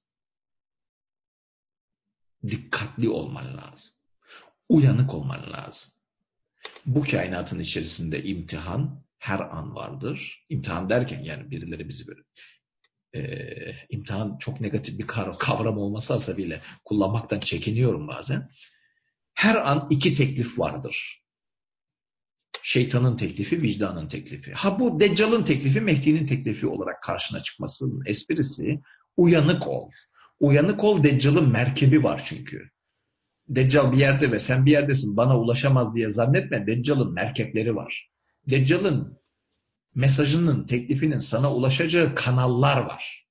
S1: Dikkatli olman lazım. Uyanık olman lazım. Bu kainatın içerisinde imtihan her an vardır. İmtihan derken yani birileri bizi böyle e, imtihan çok negatif bir kavram olması hasebiyle kullanmaktan çekiniyorum bazen. Her an iki teklif vardır. Şeytanın teklifi, vicdanın teklifi. Ha bu Deccal'ın teklifi, Mehdi'nin teklifi olarak karşına çıkmasının esprisi uyanık ol. Uyanık ol, Deccal'ın merkebi var çünkü. Deccal bir yerde ve sen bir yerdesin, bana ulaşamaz diye zannetme. Deccal'ın merkepleri var. Deccal'ın mesajının, teklifinin sana ulaşacağı kanallar var.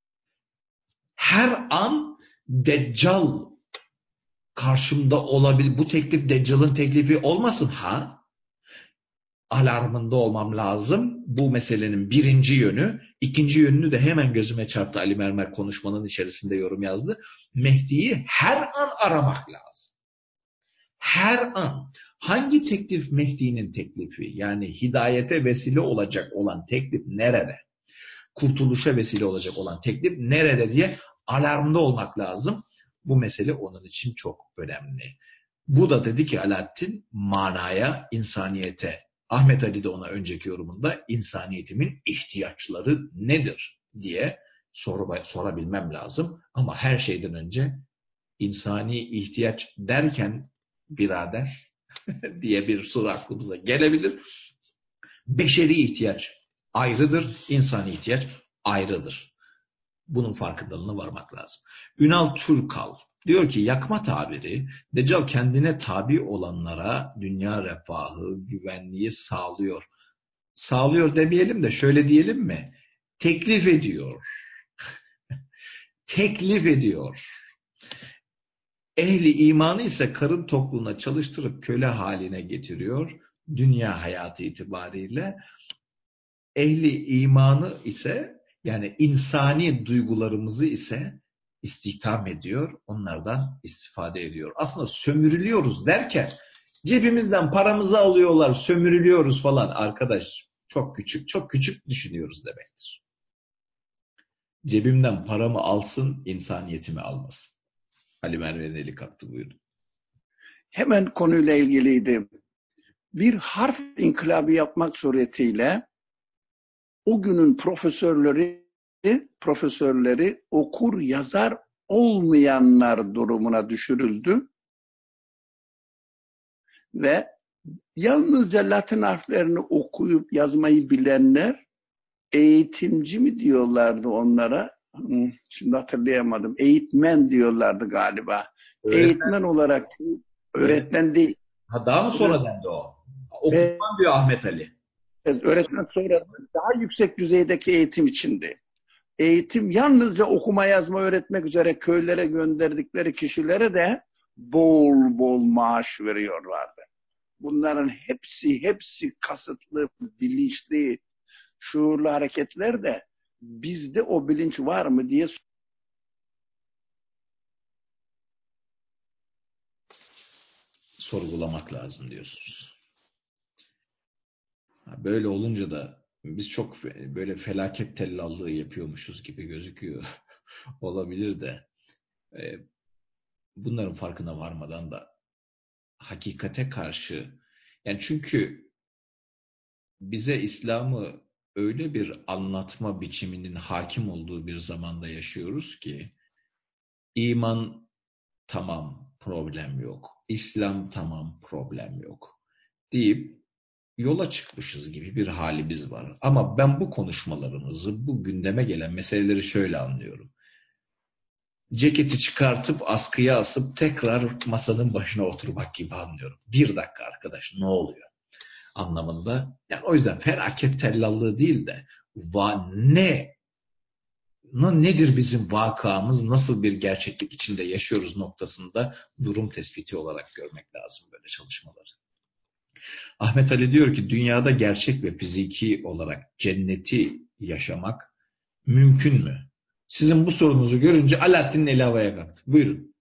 S1: Her an Deccal karşımda olabilir. Bu teklif Deccal'ın teklifi olmasın ha? Alarmında olmam lazım. Bu meselenin birinci yönü. İkinci yönünü de hemen gözüme çarptı. Ali Mermer konuşmanın içerisinde yorum yazdı. Mehdi'yi her an aramak lazım. Her an. Hangi teklif Mehdi'nin teklifi? Yani hidayete vesile olacak olan teklif nerede? Kurtuluşa vesile olacak olan teklif nerede diye alarmda olmak lazım. Bu mesele onun için çok önemli. Bu da dedi ki Alaaddin, manaya, insaniyete. Ahmet Ali de ona önceki yorumunda insaniyetimin ihtiyaçları nedir diye sor, sorabilmem lazım. Ama her şeyden önce insani ihtiyaç derken birader diye bir soru aklımıza gelebilir. Beşeri ihtiyaç ayrıdır, insani ihtiyaç ayrıdır. Bunun farkındalığına varmak lazım. Ünal Türkal diyor ki yakma tabiri Deccal kendine tabi olanlara dünya refahı, güvenliği sağlıyor. Sağlıyor demeyelim de şöyle diyelim mi? Teklif ediyor. Teklif ediyor. Ehli imanı ise karın tokluğuna çalıştırıp köle haline getiriyor. Dünya hayatı itibariyle. Ehli imanı ise yani insani duygularımızı ise istihdam ediyor. Onlardan istifade ediyor. Aslında sömürülüyoruz derken cebimizden paramızı alıyorlar, sömürülüyoruz falan. Arkadaş çok küçük, çok küçük düşünüyoruz demektir. Cebimden paramı alsın, insaniyetimi almasın. Ali Merve'nin eli kalktı, buyurun.
S2: Hemen konuyla ilgiliydi. Bir harf inkılabı yapmak suretiyle o günün profesörleri profesörleri okur yazar olmayanlar durumuna düşürüldü ve yalnızca Latin harflerini okuyup yazmayı bilenler eğitimci mi diyorlardı onlara? Şimdi hatırlayamadım. Eğitmen diyorlardı galiba. Öğretmen, Eğitmen olarak öğretmen değil.
S1: Ha, daha mı sonra dendi o? Okutman diyor Ahmet Ali.
S2: Evet, öğretmen sonra daha yüksek düzeydeki eğitim içindi. eğitim yalnızca okuma yazma öğretmek üzere köylere gönderdikleri kişilere de bol bol maaş veriyorlardı. Bunların hepsi hepsi kasıtlı, bilinçli, şuurlu hareketler de bizde o bilinç var mı diye
S1: sorgulamak lazım diyorsunuz. Böyle olunca da biz çok böyle felaket tellallığı yapıyormuşuz gibi gözüküyor. Olabilir de bunların farkına varmadan da hakikate karşı, yani çünkü bize İslam'ı öyle bir anlatma biçiminin hakim olduğu bir zamanda yaşıyoruz ki iman tamam, problem yok. İslam tamam, problem yok deyip yola çıkmışız gibi bir halimiz var. Ama ben bu konuşmalarımızı, bu gündeme gelen meseleleri şöyle anlıyorum. Ceketi çıkartıp askıya asıp tekrar masanın başına oturmak gibi anlıyorum. Bir dakika arkadaş, ne oluyor? Anlamında. Yani o yüzden felaket tellallığı değil de va ne nedir bizim vakamız, nasıl bir gerçeklik içinde yaşıyoruz noktasında durum tespiti olarak görmek lazım böyle çalışmaları. Ahmet Ali diyor ki dünyada gerçek ve fiziki olarak cenneti yaşamak mümkün mü? Sizin bu sorunuzu görünce Alaaddin'in eli havaya kalktı. Buyurun.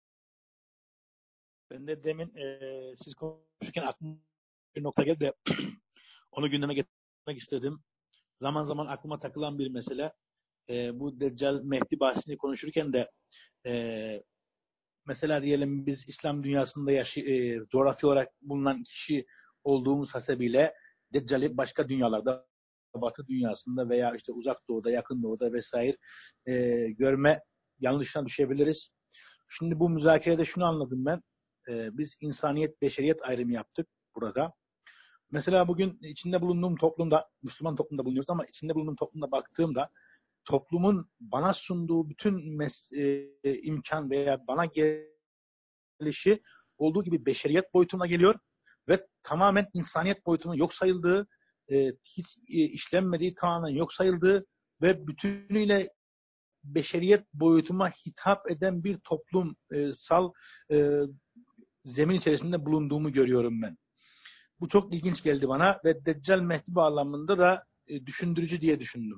S4: Ben de demin e, siz konuşurken aklıma bir nokta geldi de onu gündeme getirmek istedim. Zaman zaman aklıma takılan bir mesele. E, bu Deccal Mehdi bahsini konuşurken de e, mesela diyelim biz İslam dünyasında yaşı, e, coğrafi olarak bulunan kişi olduğumuz hasebiyle Deccal'i başka dünyalarda, Batı dünyasında veya işte Uzak Doğu'da, Yakın Doğu'da vesaire e, görme yanlışına düşebiliriz. Şimdi bu müzakerede şunu anladım ben. E, biz insaniyet, beşeriyet ayrımı yaptık burada. Mesela bugün içinde bulunduğum toplumda, Müslüman toplumda bulunuyoruz ama içinde bulunduğum toplumda baktığımda toplumun bana sunduğu bütün mes- e, imkan veya bana gelişi olduğu gibi beşeriyet boyutuna geliyor ve tamamen insaniyet boyutunun yok sayıldığı, e, hiç e, işlenmediği, tamamen yok sayıldığı ve bütünüyle beşeriyet boyutuma hitap eden bir toplumsal e, zemin içerisinde bulunduğumu görüyorum ben. Bu çok ilginç geldi bana ve Deccal Mehdi bağlamında da e, düşündürücü diye düşündüm.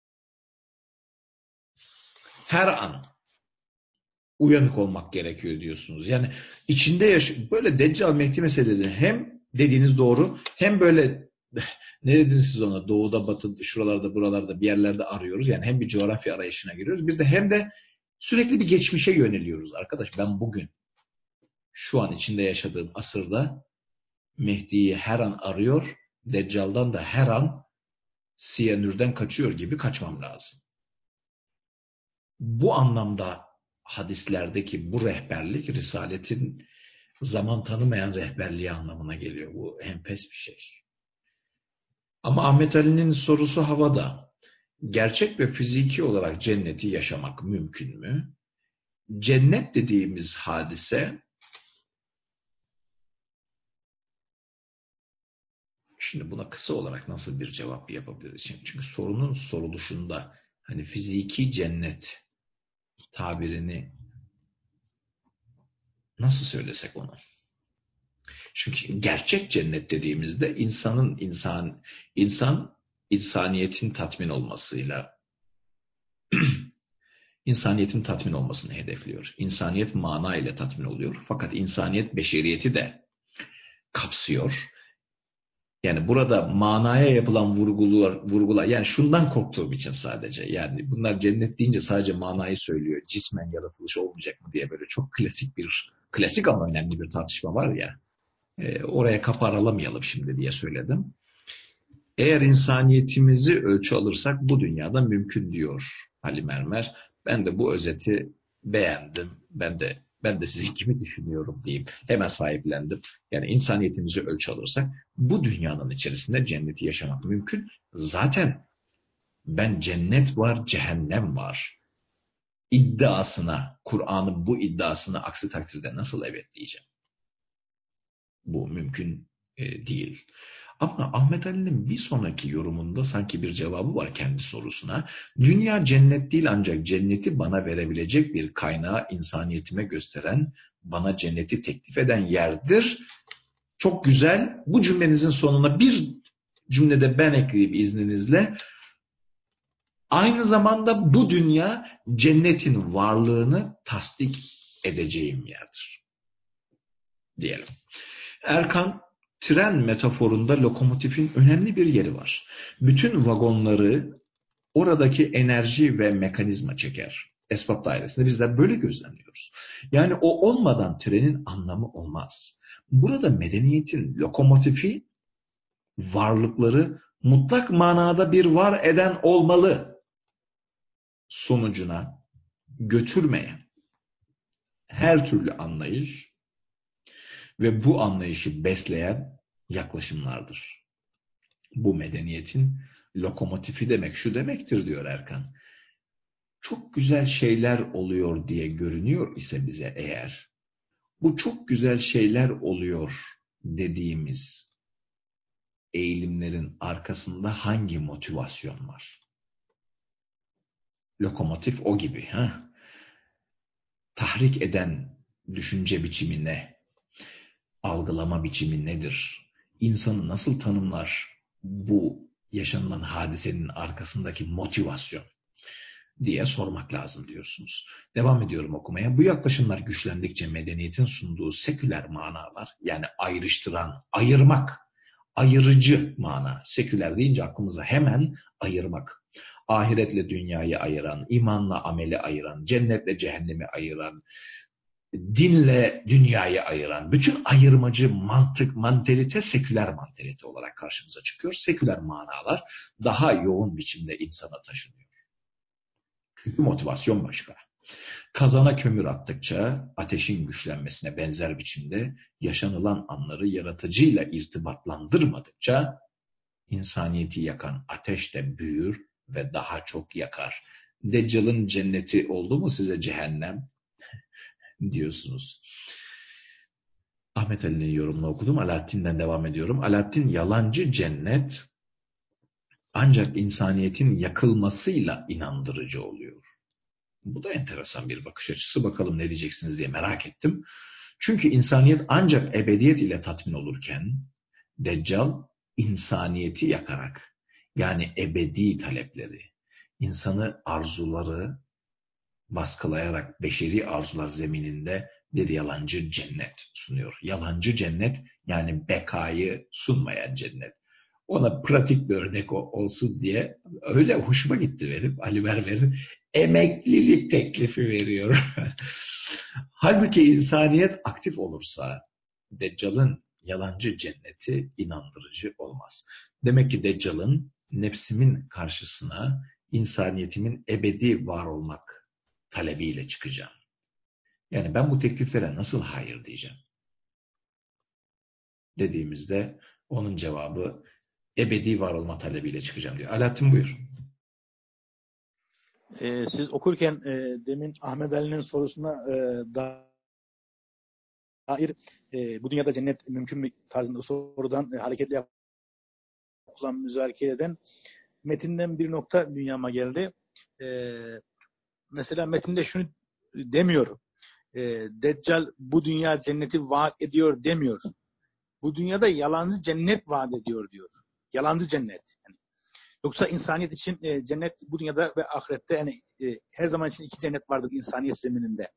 S1: Her an uyanık olmak gerekiyor diyorsunuz. Yani içinde yaş böyle Deccal Mehdi meseleleri hem dediğiniz doğru hem böyle ne dediniz siz ona doğuda batıda şuralarda buralarda bir yerlerde arıyoruz. Yani hem bir coğrafya arayışına giriyoruz. Bir de hem de sürekli bir geçmişe yöneliyoruz. Arkadaş ben bugün şu an içinde yaşadığım asırda Mehdi'yi her an arıyor. Deccal'dan da her an Siyanür'den kaçıyor gibi kaçmam lazım. Bu anlamda hadislerdeki bu rehberlik Risaletin zaman tanımayan rehberliği anlamına geliyor. Bu enfes bir şey. Ama Ahmet Ali'nin sorusu havada. Gerçek ve fiziki olarak cenneti yaşamak mümkün mü? Cennet dediğimiz hadise, şimdi buna kısa olarak nasıl bir cevap yapabiliriz? Çünkü sorunun soruluşunda hani fiziki cennet tabirini nasıl söylesek onu? Çünkü gerçek cennet dediğimizde insanın insan insan insaniyetin tatmin olmasıyla insaniyetin tatmin olmasını hedefliyor. İnsaniyet mana ile tatmin oluyor. Fakat insaniyet beşeriyeti de kapsıyor. Yani burada manaya yapılan vurgular, vurgular yani şundan korktuğum için sadece yani bunlar cennet deyince sadece manayı söylüyor. Cismen yaratılış olmayacak mı diye böyle çok klasik bir klasik ama önemli bir tartışma var ya. E, oraya kapı aralamayalım şimdi diye söyledim. Eğer insaniyetimizi ölçü alırsak bu dünyada mümkün diyor Ali Mermer. Ben de bu özeti beğendim. Ben de ben de sizin gibi düşünüyorum diyeyim. Hemen sahiplendim. Yani insaniyetimizi ölçü alırsak bu dünyanın içerisinde cenneti yaşamak mümkün. Zaten ben cennet var, cehennem var iddiasına, Kur'an'ın bu iddiasına aksi takdirde nasıl evet diyeceğim? Bu mümkün e, değil. Ama Ahmet Ali'nin bir sonraki yorumunda sanki bir cevabı var kendi sorusuna. Dünya cennet değil ancak cenneti bana verebilecek bir kaynağı insaniyetime gösteren, bana cenneti teklif eden yerdir. Çok güzel. Bu cümlenizin sonuna bir cümlede ben ekleyip izninizle, aynı zamanda bu dünya cennetin varlığını tasdik edeceğim yerdir diyelim. Erkan, tren metaforunda lokomotifin önemli bir yeri var. Bütün vagonları oradaki enerji ve mekanizma çeker. Esbab dairesinde bizler böyle gözlemliyoruz. Yani o olmadan trenin anlamı olmaz. Burada medeniyetin lokomotifi, varlıkları mutlak manada bir var eden olmalı sonucuna götürmeyen her türlü anlayış ve bu anlayışı besleyen yaklaşımlardır. Bu medeniyetin lokomotifi demek şu demektir diyor Erkan. Çok güzel şeyler oluyor diye görünüyor ise bize eğer, bu çok güzel şeyler oluyor dediğimiz eğilimlerin arkasında hangi motivasyon var? Lokomotif o gibi. Ha? Tahrik eden düşünce biçimi ne? Algılama biçimi nedir? İnsanı nasıl tanımlar bu yaşanılan hadisenin arkasındaki motivasyon diye sormak lazım diyorsunuz. Devam ediyorum okumaya. Bu yaklaşımlar güçlendikçe medeniyetin sunduğu seküler manalar, yani ayrıştıran, ayırmak, ayırıcı mana. Seküler deyince aklımıza hemen ayırmak. Ahiretle dünyayı ayıran, imanla ameli ayıran, cennetle cehennemi ayıran, dinle dünyayı ayıran, bütün ayırmacı mantık, mantalite seküler mantalite olarak karşımıza çıkıyor. Seküler manalar daha yoğun biçimde insana taşınıyor. Çünkü motivasyon başka. Kazana kömür attıkça ateşin güçlenmesine benzer biçimde yaşanılan anları yaratıcıyla irtibatlandırmadıkça insaniyeti yakan ateş de büyür ve daha çok yakar. Deccal'ın cenneti oldu mu size cehennem diyorsunuz. Ahmet Ali'nin yorumunu okudum. Alaaddin'den devam ediyorum. Alaaddin, yalancı cennet ancak insaniyetin yakılmasıyla inandırıcı oluyor. Bu da enteresan bir bakış açısı. Bakalım ne diyeceksiniz diye merak ettim. Çünkü insaniyet ancak ebediyet ile tatmin olurken Deccal insaniyeti yakarak, yani ebedi talepleri, insanı arzuları baskılayarak beşeri arzular zemininde bir yalancı cennet sunuyor. Yalancı cennet yani bekayı sunmayan cennet. Ona pratik bir örnek olsun diye öyle hoşuma gitti benim. Ali Mermer'in emeklilik teklifi veriyor. Halbuki insaniyet aktif olursa Deccal'ın yalancı cenneti inandırıcı olmaz. Demek ki Deccal'ın nefsimin karşısına insaniyetimin ebedi var olmak talebiyle çıkacağım. Yani ben bu tekliflere nasıl hayır diyeceğim? Dediğimizde onun cevabı ebedi var olma talebiyle çıkacağım diyor. Alaaddin buyur.
S4: Ee, siz okurken e, demin Ahmet Ali'nin sorusuna e, dair e, bu dünyada cennet mümkün mü tarzında sorudan e, hareketle yapılan müzakereden metinden bir nokta dünyama geldi. E, mesela metinde şunu demiyor. E, Deccal bu dünya cenneti vaat ediyor demiyor. Bu dünyada yalancı cennet vaat ediyor diyor. Yalancı cennet. Yani, yoksa insaniyet için e, cennet bu dünyada ve ahirette yani e, her zaman için iki cennet vardır insaniyet zemininde.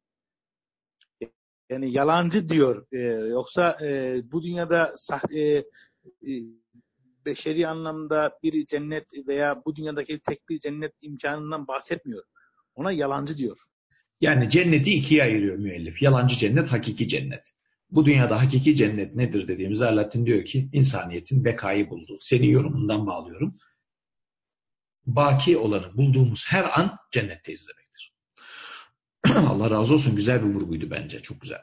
S4: Yani yalancı diyor. E, yoksa e, bu dünyada sah- e, e, beşeri anlamda bir cennet veya bu dünyadaki tek bir cennet imkanından bahsetmiyor. Ona yalancı diyor.
S1: Yani cenneti ikiye ayırıyor müellif. Yalancı cennet, hakiki cennet. Bu dünyada hakiki cennet nedir dediğimiz Alaaddin diyor ki insaniyetin bekayı bulduğu. Senin yorumundan bağlıyorum. Baki olanı bulduğumuz her an cennetteyiz demektir. Allah razı olsun, güzel bir vurguydu bence. Çok güzel.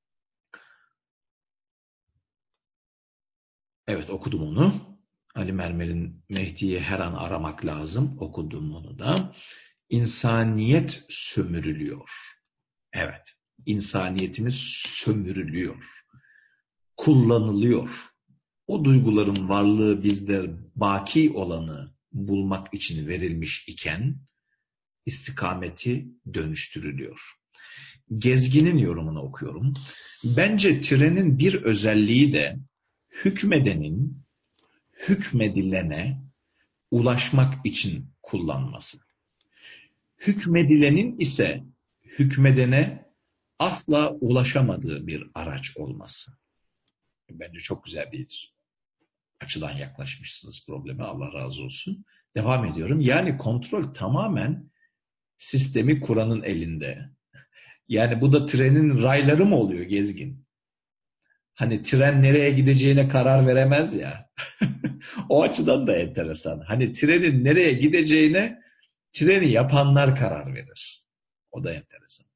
S1: Evet, okudum onu. Ali Mermer'in Mehdi'yi her an aramak lazım. Okudum onu da. İnsaniyet sömürülüyor. Evet. İnsaniyetimiz sömürülüyor. Kullanılıyor. o duyguların varlığı bizde baki olanı bulmak için verilmiş iken istikameti dönüştürülüyor. Gezgin'in yorumunu okuyorum. Bence trenin bir özelliği de hükmedenin hükmedilene ulaşmak için kullanması. Hükmedilenin ise hükmedene asla ulaşamadığı bir araç olması. Bence çok güzel bir açıdan yaklaşmışsınız probleme. Allah razı olsun. Devam ediyorum. Yani kontrol tamamen sistemi kuranın elinde. Yani bu da trenin rayları mı oluyor Gezgin? Hani tren nereye gideceğine karar veremez ya. O açıdan da enteresan. Hani trenin nereye gideceğine treni yapanlar karar verir. O da enteresan.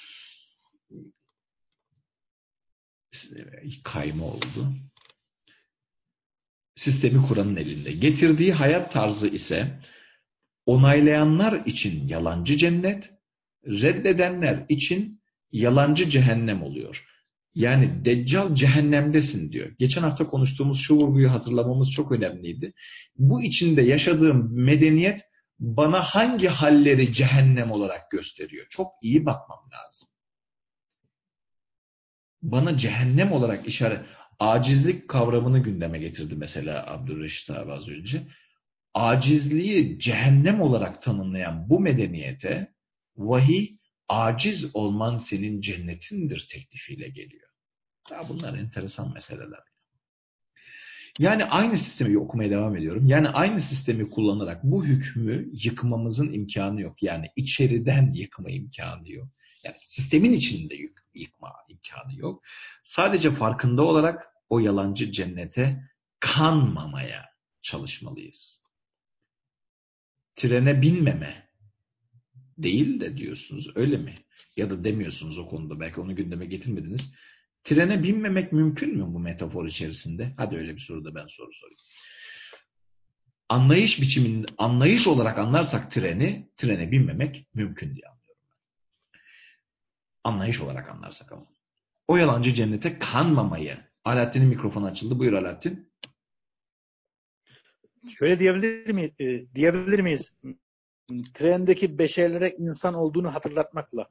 S1: Kayma oldu. Sistemi kuranın elinde. Getirdiği hayat tarzı ise onaylayanlar için yalancı cennet, reddedenler için yalancı cehennem oluyor. Yani Deccal cehennemdesin diyor. Geçen hafta konuştuğumuz şu vurguyu hatırlamamız çok önemliydi. Bu içinde yaşadığım medeniyet bana hangi halleri cehennem olarak gösteriyor? Çok iyi bakmam lazım. Bana cehennem olarak işaret... Acizlik kavramını gündeme getirdi mesela Abdülreşit abi az önce. Acizliği cehennem olarak tanımlayan bu medeniyete vahiy aciz olman senin cennetindir teklifiyle geliyor. Ya bunlar enteresan meseleler. Yani aynı sistemi okumaya devam ediyorum. Yani aynı sistemi kullanarak bu hükmü yıkmamızın imkanı yok. Yani içeriden yıkma imkanı yok. Yani sistemin içinde yık, yıkma imkanı yok. Sadece farkında olarak o yalancı cennete kanmamaya çalışmalıyız. Trene binmeme değil de diyorsunuz, öyle mi? Ya da demiyorsunuz o konuda, belki onu gündeme getirmediniz. Trene binmemek mümkün mü bu metafor içerisinde? Hadi öyle bir soru da ben soru sorayım. Anlayış biçiminin, anlayış olarak anlarsak treni, trene binmemek mümkün diye anlıyorum ben. Anlayış olarak anlarsak ama. O yalancı cennete kanmamayı. Alaaddin'in mikrofonu açıldı. Buyur Alaaddin.
S4: Şöyle diyebilir miyiz? E, diyebilir miyiz? Trendeki beşerlere insan olduğunu hatırlatmakla.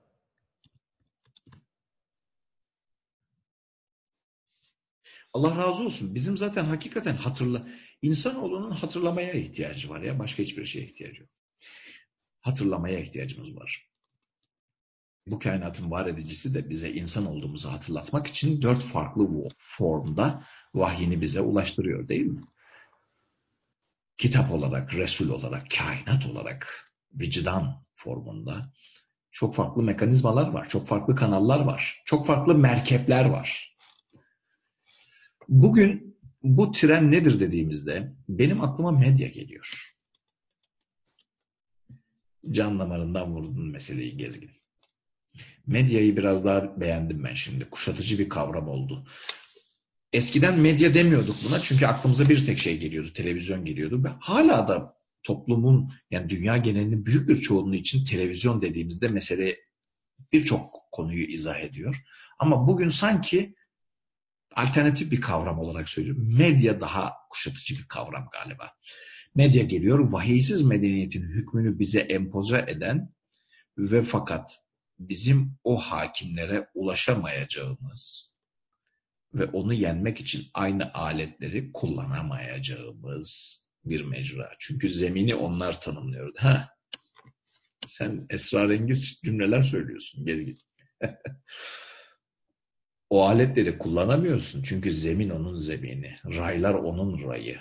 S1: Allah razı olsun. Bizim zaten hakikaten hatırla, insanoğlunun hatırlamaya ihtiyacı var ya. Başka hiçbir şeye ihtiyacı yok. Hatırlamaya ihtiyacımız var. Bu kainatın var edicisi de bize insan olduğumuzu hatırlatmak için dört farklı formda vahyini bize ulaştırıyor değil mi? Kitap olarak, Resul olarak, kainat olarak, vicdan formunda çok farklı mekanizmalar var, çok farklı kanallar var, çok farklı merkepler var. Bugün bu tren nedir dediğimizde benim aklıma medya geliyor. Can damarından vurdun meseleyi Gezgin. Medyayı biraz daha beğendim ben şimdi. Kuşatıcı bir kavram oldu. Eskiden medya demiyorduk buna çünkü aklımıza bir tek şey geliyordu. Televizyon geliyordu. Ve hala da toplumun, yani dünya genelinin büyük bir çoğunluğu için televizyon dediğimizde mesele birçok konuyu izah ediyor. Ama bugün sanki alternatif bir kavram olarak söylüyorum. Medya daha kuşatıcı bir kavram galiba. Medya geliyor, vahiysiz medeniyetin hükmünü bize empoze eden ve fakat bizim o hakimlere ulaşamayacağımız ve onu yenmek için aynı aletleri kullanamayacağımız bir mecra. Çünkü zemini onlar tanımlıyordu. Ha, sen esrarengiz cümleler söylüyorsun. Geri git. O aletleri kullanamıyorsun. Çünkü zemin onun zemini. Raylar onun rayı.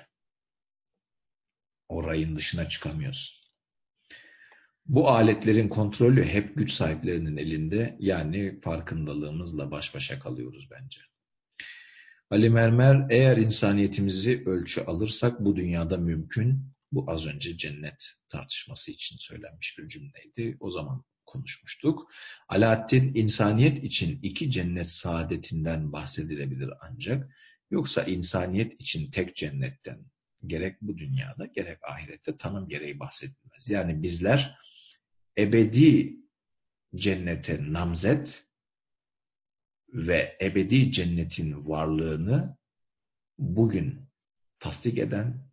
S1: O rayın dışına çıkamıyorsun. Bu aletlerin kontrolü hep güç sahiplerinin elinde. Yani farkındalığımızla baş başa kalıyoruz bence. Ali Mermer, eğer insaniyetimizi ölçü alırsak bu dünyada mümkün. Bu az önce cennet tartışması için söylenmiş bir cümleydi. O zaman konuşmuştuk. Alaaddin, insaniyet için iki cennet saadetinden bahsedilebilir ancak. Yoksa insaniyet için tek cennetten gerek bu dünyada gerek ahirette tanım gereği bahsedilmez. Yani bizler ebedi cennete namzet ve ebedi cennetin varlığını bugün tasdik eden,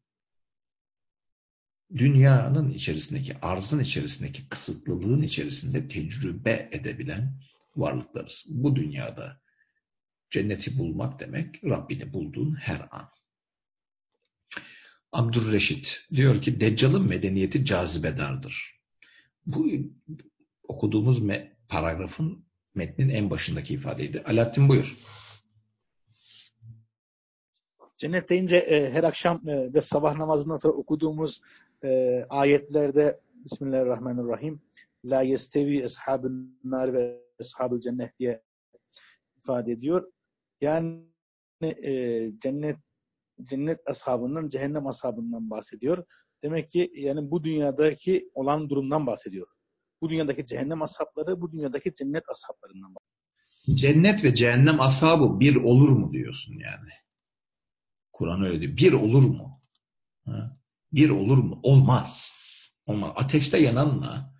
S1: dünyanın içerisindeki, arzın içerisindeki kısıtlılığın içerisinde tecrübe edebilen varlıklarız. Bu dünyada cenneti bulmak demek, Rabbini bulduğun her an. Abdülreşit diyor ki, Deccal'ın medeniyeti cazibedardır. Bu okuduğumuz me- paragrafın metnin en başındaki ifadeydi. Alaaddin buyur.
S4: Cennet deyince e, her akşam e, ve sabah namazından sonra okuduğumuz e, ayetlerde Bismillahirrahmanirrahim La yestevi eshabun nar ve eshabul cennet diye ifade ediyor. Yani e, cennet cennet ashabından, cehennem ashabından bahsediyor. Demek ki yani bu dünyadaki olan durumdan bahsediyor. Bu dünyadaki cehennem ashabları, bu dünyadaki cennet ashablarından bahsediyor.
S1: Cennet ve cehennem ashabı bir olur mu diyorsun yani? Kur'an öyle diyor. Bir olur mu? Ha? Bir olur mu? Olmaz. Olmaz. Ateşte yananla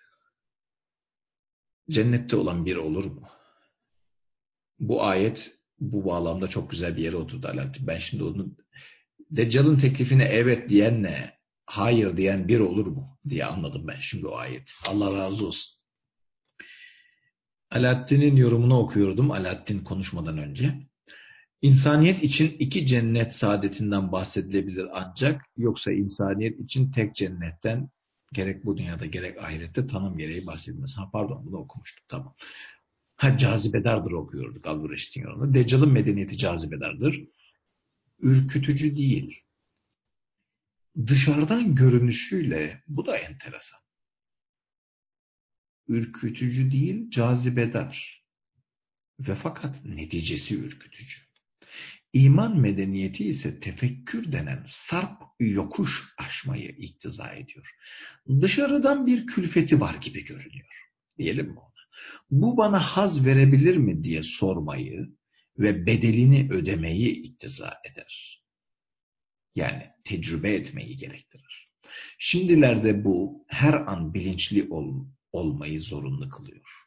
S1: cennette olan bir olur mu? Bu ayet bu bağlamda çok güzel bir yere oturdu Alaaddin. Ben şimdi onu Deccal'ın teklifine evet diyenle hayır diyen bir olur mu diye anladım ben şimdi o ayeti. Allah razı olsun. Alaaddin'in yorumunu okuyordum Alaaddin konuşmadan önce. İnsaniyet için iki cennet saadetinden bahsedilebilir ancak yoksa insaniyet için tek cennetten gerek bu dünyada gerek ahirette tanım gereği bahsedilmez. Ha pardon bunu okumuştuk tamam. Ha cazibedardır okuyorduk Abdülreşit'in yorumunu. Deccal'ın medeniyeti cazibedardır. Ürkütücü değil. Dışarıdan görünüşüyle bu da enteresan. Ürkütücü değil, cazibedar. Ve fakat neticesi ürkütücü. İman medeniyeti ise tefekkür denen sarp yokuş aşmayı iktiza ediyor. Dışarıdan bir külfeti var gibi görünüyor. Diyelim mi ona? Bu bana haz verebilir mi diye sormayı ve bedelini ödemeyi iktiza eder. Yani tecrübe etmeyi gerektirir. Şimdilerde bu her an bilinçli ol, olmayı zorunlu kılıyor.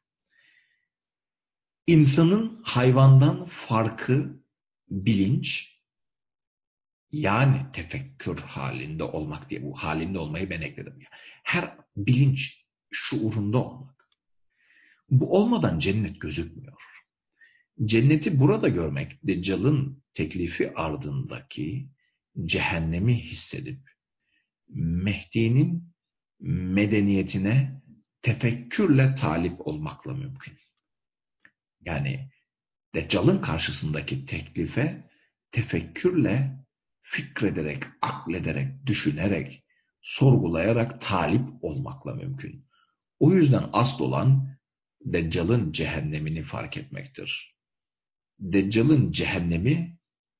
S1: İnsanın hayvandan farkı bilinç, yani tefekkür halinde olmak diye bu halinde olmayı ben ekledim. Her bilinç şuurunda olmak. Bu olmadan cennet gözükmüyor. Cenneti burada görmek Deccal'ın teklifi ardındaki cehennemi hissedip Mehdi'nin medeniyetine tefekkürle talip olmakla mümkün. Yani Deccal'ın karşısındaki teklife tefekkürle, fikrederek, aklederek, düşünerek, sorgulayarak talip olmakla mümkün. O yüzden asıl olan Deccal'ın cehennemini fark etmektir. Deccal'ın cehennemi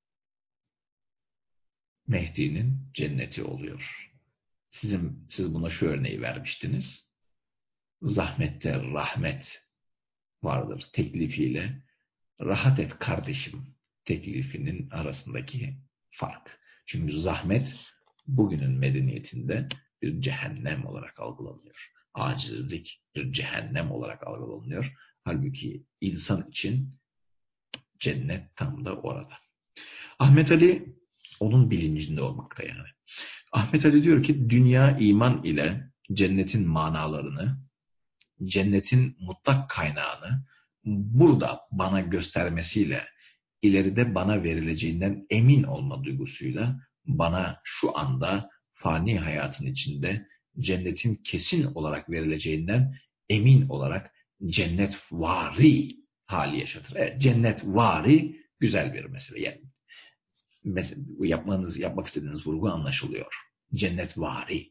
S1: Mehdi'nin cenneti oluyor. Sizin, siz buna şu örneği vermiştiniz. Zahmette rahmet vardır teklifiyle. Rahat et kardeşim teklifinin arasındaki fark. Çünkü zahmet bugünün medeniyetinde bir cehennem olarak algılanıyor. Acizlik bir cehennem olarak algılanıyor. Halbuki insan için cennet tam da orada. Ahmet Ali onun bilincinde olmakta yani. Ahmet Ali diyor ki dünya iman ile cennetin manalarını, cennetin mutlak kaynağını burada bana göstermesiyle, ileride bana verileceğinden emin olma duygusuyla bana şu anda fani hayatın içinde cennetin kesin olarak verileceğinden emin olarak cennet vari hali yaşatır. Evet, cennet vari güzel bir mesele. Yani mes- yapmanız, yapmak istediğiniz vurgu anlaşılıyor. Cennet vari.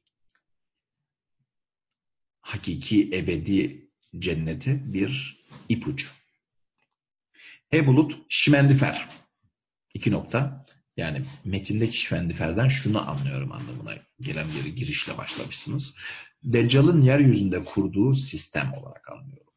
S1: Hakiki ebedi cennete bir ipucu. Hebulut Şimendifer. İki nokta. Yani metindeki Şimendifer'den şunu anlıyorum anlamına gelen bir girişle başlamışsınız. Deccal'ın yeryüzünde kurduğu sistem olarak anlıyorum.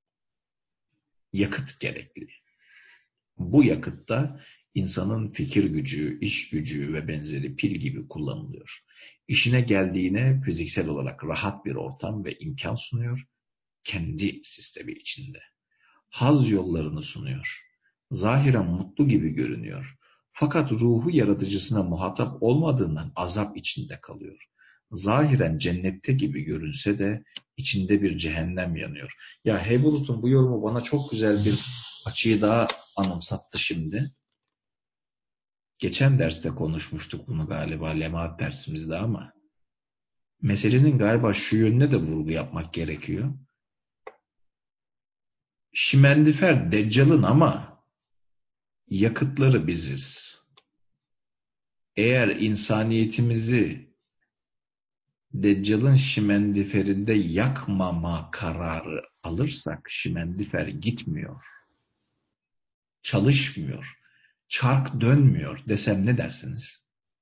S1: Yakıt gerekli. Bu yakıtta insanın fikir gücü, iş gücü ve benzeri pil gibi kullanılıyor. İşine geldiğine fiziksel olarak rahat bir ortam ve imkan sunuyor. Kendi sistemi içinde. Haz yollarını sunuyor. Zahiren mutlu gibi görünüyor. Fakat ruhu yaratıcısına muhatap olmadığından azap içinde kalıyor. Zahiren cennette gibi görünse de içinde bir cehennem yanıyor. Ya Heybulut'un bu yorumu bana çok güzel bir açıyı daha anımsattı şimdi. Geçen derste konuşmuştuk bunu galiba, Lemaat dersimizde, ama meselenin galiba şu yönüne de vurgu yapmak gerekiyor. Şimendifer Deccal'ın ama yakıtları biziz. Eğer insaniyetimizi Deccal'ın şimendiferinde yakmama kararı alırsak şimendifer gitmiyor. Çalışmıyor. Çark dönmüyor desem ne dersiniz?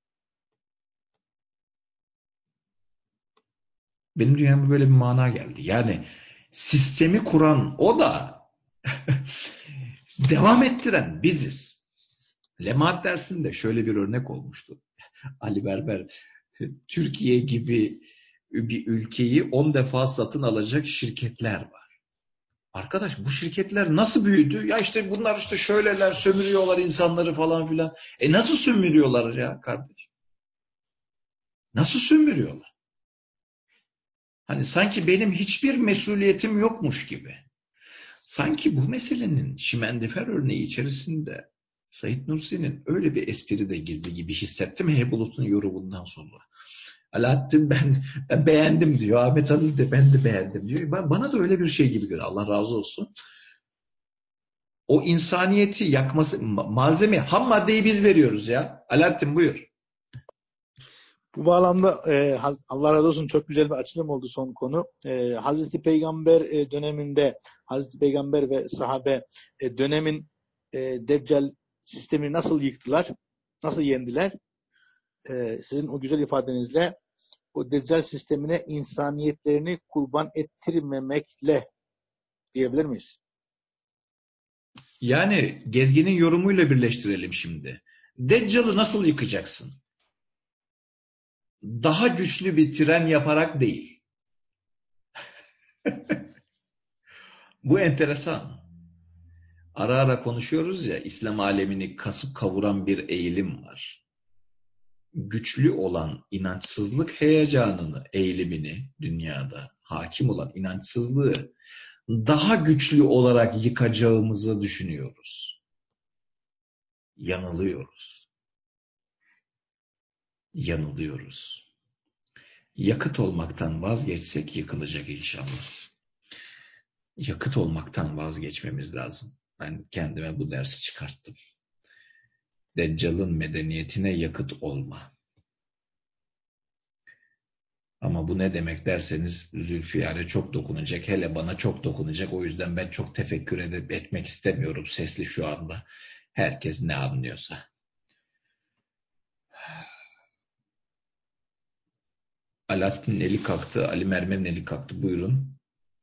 S1: Benim dünyama böyle bir mana geldi. Yani sistemi kuran o da devam ettiren biziz. Lemaat dersinde şöyle bir örnek olmuştu. Ali Berber, Türkiye gibi bir ülkeyi on defa satın alacak şirketler var. Arkadaş, bu şirketler nasıl büyüdü? Ya işte bunlar işte şöyleler, sömürüyorlar insanları falan filan. E nasıl sömürüyorlar ya kardeş? Nasıl sömürüyorlar? Hani sanki benim hiçbir mesuliyetim yokmuş gibi. Sanki bu meselenin şimendifer örneği içerisinde Said Nursi'nin öyle bir espri de gizli gibi hissettim Heybulut'un yorumundan sonra. Alaaddin ben, ben beğendim diyor. Ahmet Halil de ben de beğendim diyor. Ben, bana da öyle bir şey gibi görüyor. Allah razı olsun. O insaniyeti yakması, malzeme, ham maddeyi biz veriyoruz ya. Alaaddin buyur.
S4: Bu bağlamda e, Allah razı olsun, çok güzel bir açılım oldu son konu. E, Hazreti Peygamber e, döneminde Hazreti Peygamber ve sahabe e, dönemin e, Deccal sistemini nasıl yıktılar, nasıl yendiler? E, sizin o güzel ifadenizle o Deccal sistemine insaniyetlerini kurban ettirmemekle diyebilir miyiz?
S1: Yani Gezgin'in yorumuyla birleştirelim şimdi. Deccal'ı nasıl yıkacaksın? Daha güçlü bir tren yaparak değil. Bu enteresan. Ara ara konuşuyoruz ya, İslam alemini kasıp kavuran bir eğilim var. Güçlü olan inançsızlık heyecanını, eğilimini, dünyada hakim olan inançsızlığı daha güçlü olarak yıkacağımızı düşünüyoruz. Yanılıyoruz. Yanılıyoruz. Yakıt olmaktan vazgeçsek yıkılacak inşallah. Yakıt olmaktan vazgeçmemiz lazım. Ben kendime bu dersi çıkarttım. Deccal'ın medeniyetine yakıt olma. Ama bu ne demek derseniz Zülfiyar'a çok dokunacak. Hele bana çok dokunacak. O yüzden ben çok tefekkür edip etmek istemiyorum sesli şu anda. Herkes ne anlıyorsa. Alaaddin'in eli kalktı. Ali Mermer'in eli kalktı. Buyurun.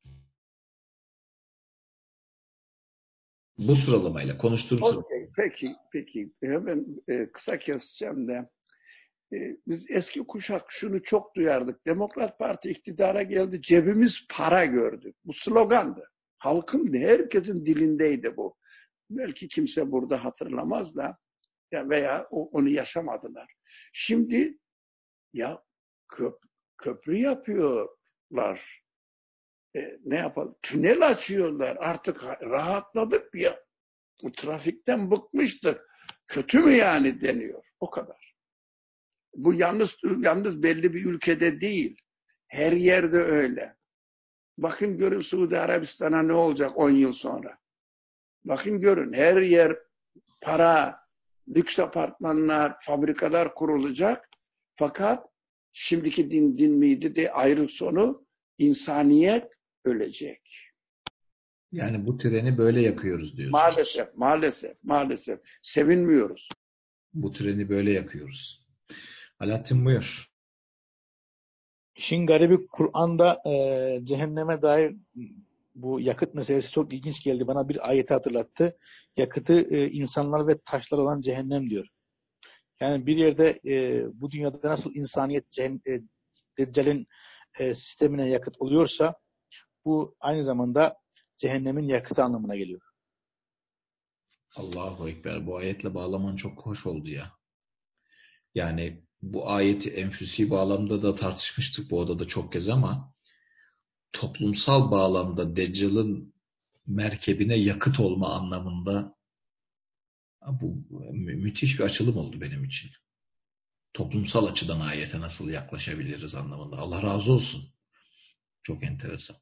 S1: Bu sıralamayla konuştuğum
S2: Okay,
S1: sıralamayla.
S2: peki, peki. Hemen e, kısa keseceğim de. E, biz eski kuşak şunu çok duyardık. Demokrat Parti iktidara geldi, cebimiz para gördü. Bu slogandı. Halkın, herkesin dilindeydi bu. Belki kimse burada hatırlamaz da ya veya o, onu yaşamadılar. Şimdi ya köp, köprü yapıyorlar. E, ne yapalım? Tünel açıyorlar. Artık rahatladık ya. Bu trafikten bıkmıştık. Kötü mü yani deniyor. O kadar. Bu yalnız yalnız belli bir ülkede değil. Her yerde öyle. Bakın görün Suudi Arabistan'a ne olacak on yıl sonra. Bakın görün her yer para, lüks apartmanlar, fabrikalar kurulacak. Fakat şimdiki din din miydi de ayrı sonu insaniyet ölecek.
S1: Yani bu treni böyle yakıyoruz diyorsun.
S2: Maalesef, maalesef, maalesef. Sevinmiyoruz.
S1: Bu treni böyle yakıyoruz. Alaaddin buyur.
S4: İşin garibi Kur'an'da e, cehenneme dair bu yakıt meselesi çok ilginç geldi. Bana bir ayeti hatırlattı. Yakıtı e, insanlar ve taşlar olan cehennem diyor. Yani bir yerde e, bu dünyada nasıl insaniyet cehen, e, Deccal'in e, sistemine yakıt oluyorsa bu aynı zamanda cehennemin yakıtı anlamına geliyor.
S1: Allahu Ekber. Bu ayetle bağlaman çok hoş oldu ya. Yani bu ayeti enfüsi bağlamda da tartışmıştık bu odada çok kez ama toplumsal bağlamda Deccal'ın merkebine yakıt olma anlamında bu mü- müthiş bir açılım oldu benim için. Toplumsal açıdan ayete nasıl yaklaşabiliriz anlamında. Allah razı olsun. Çok enteresan.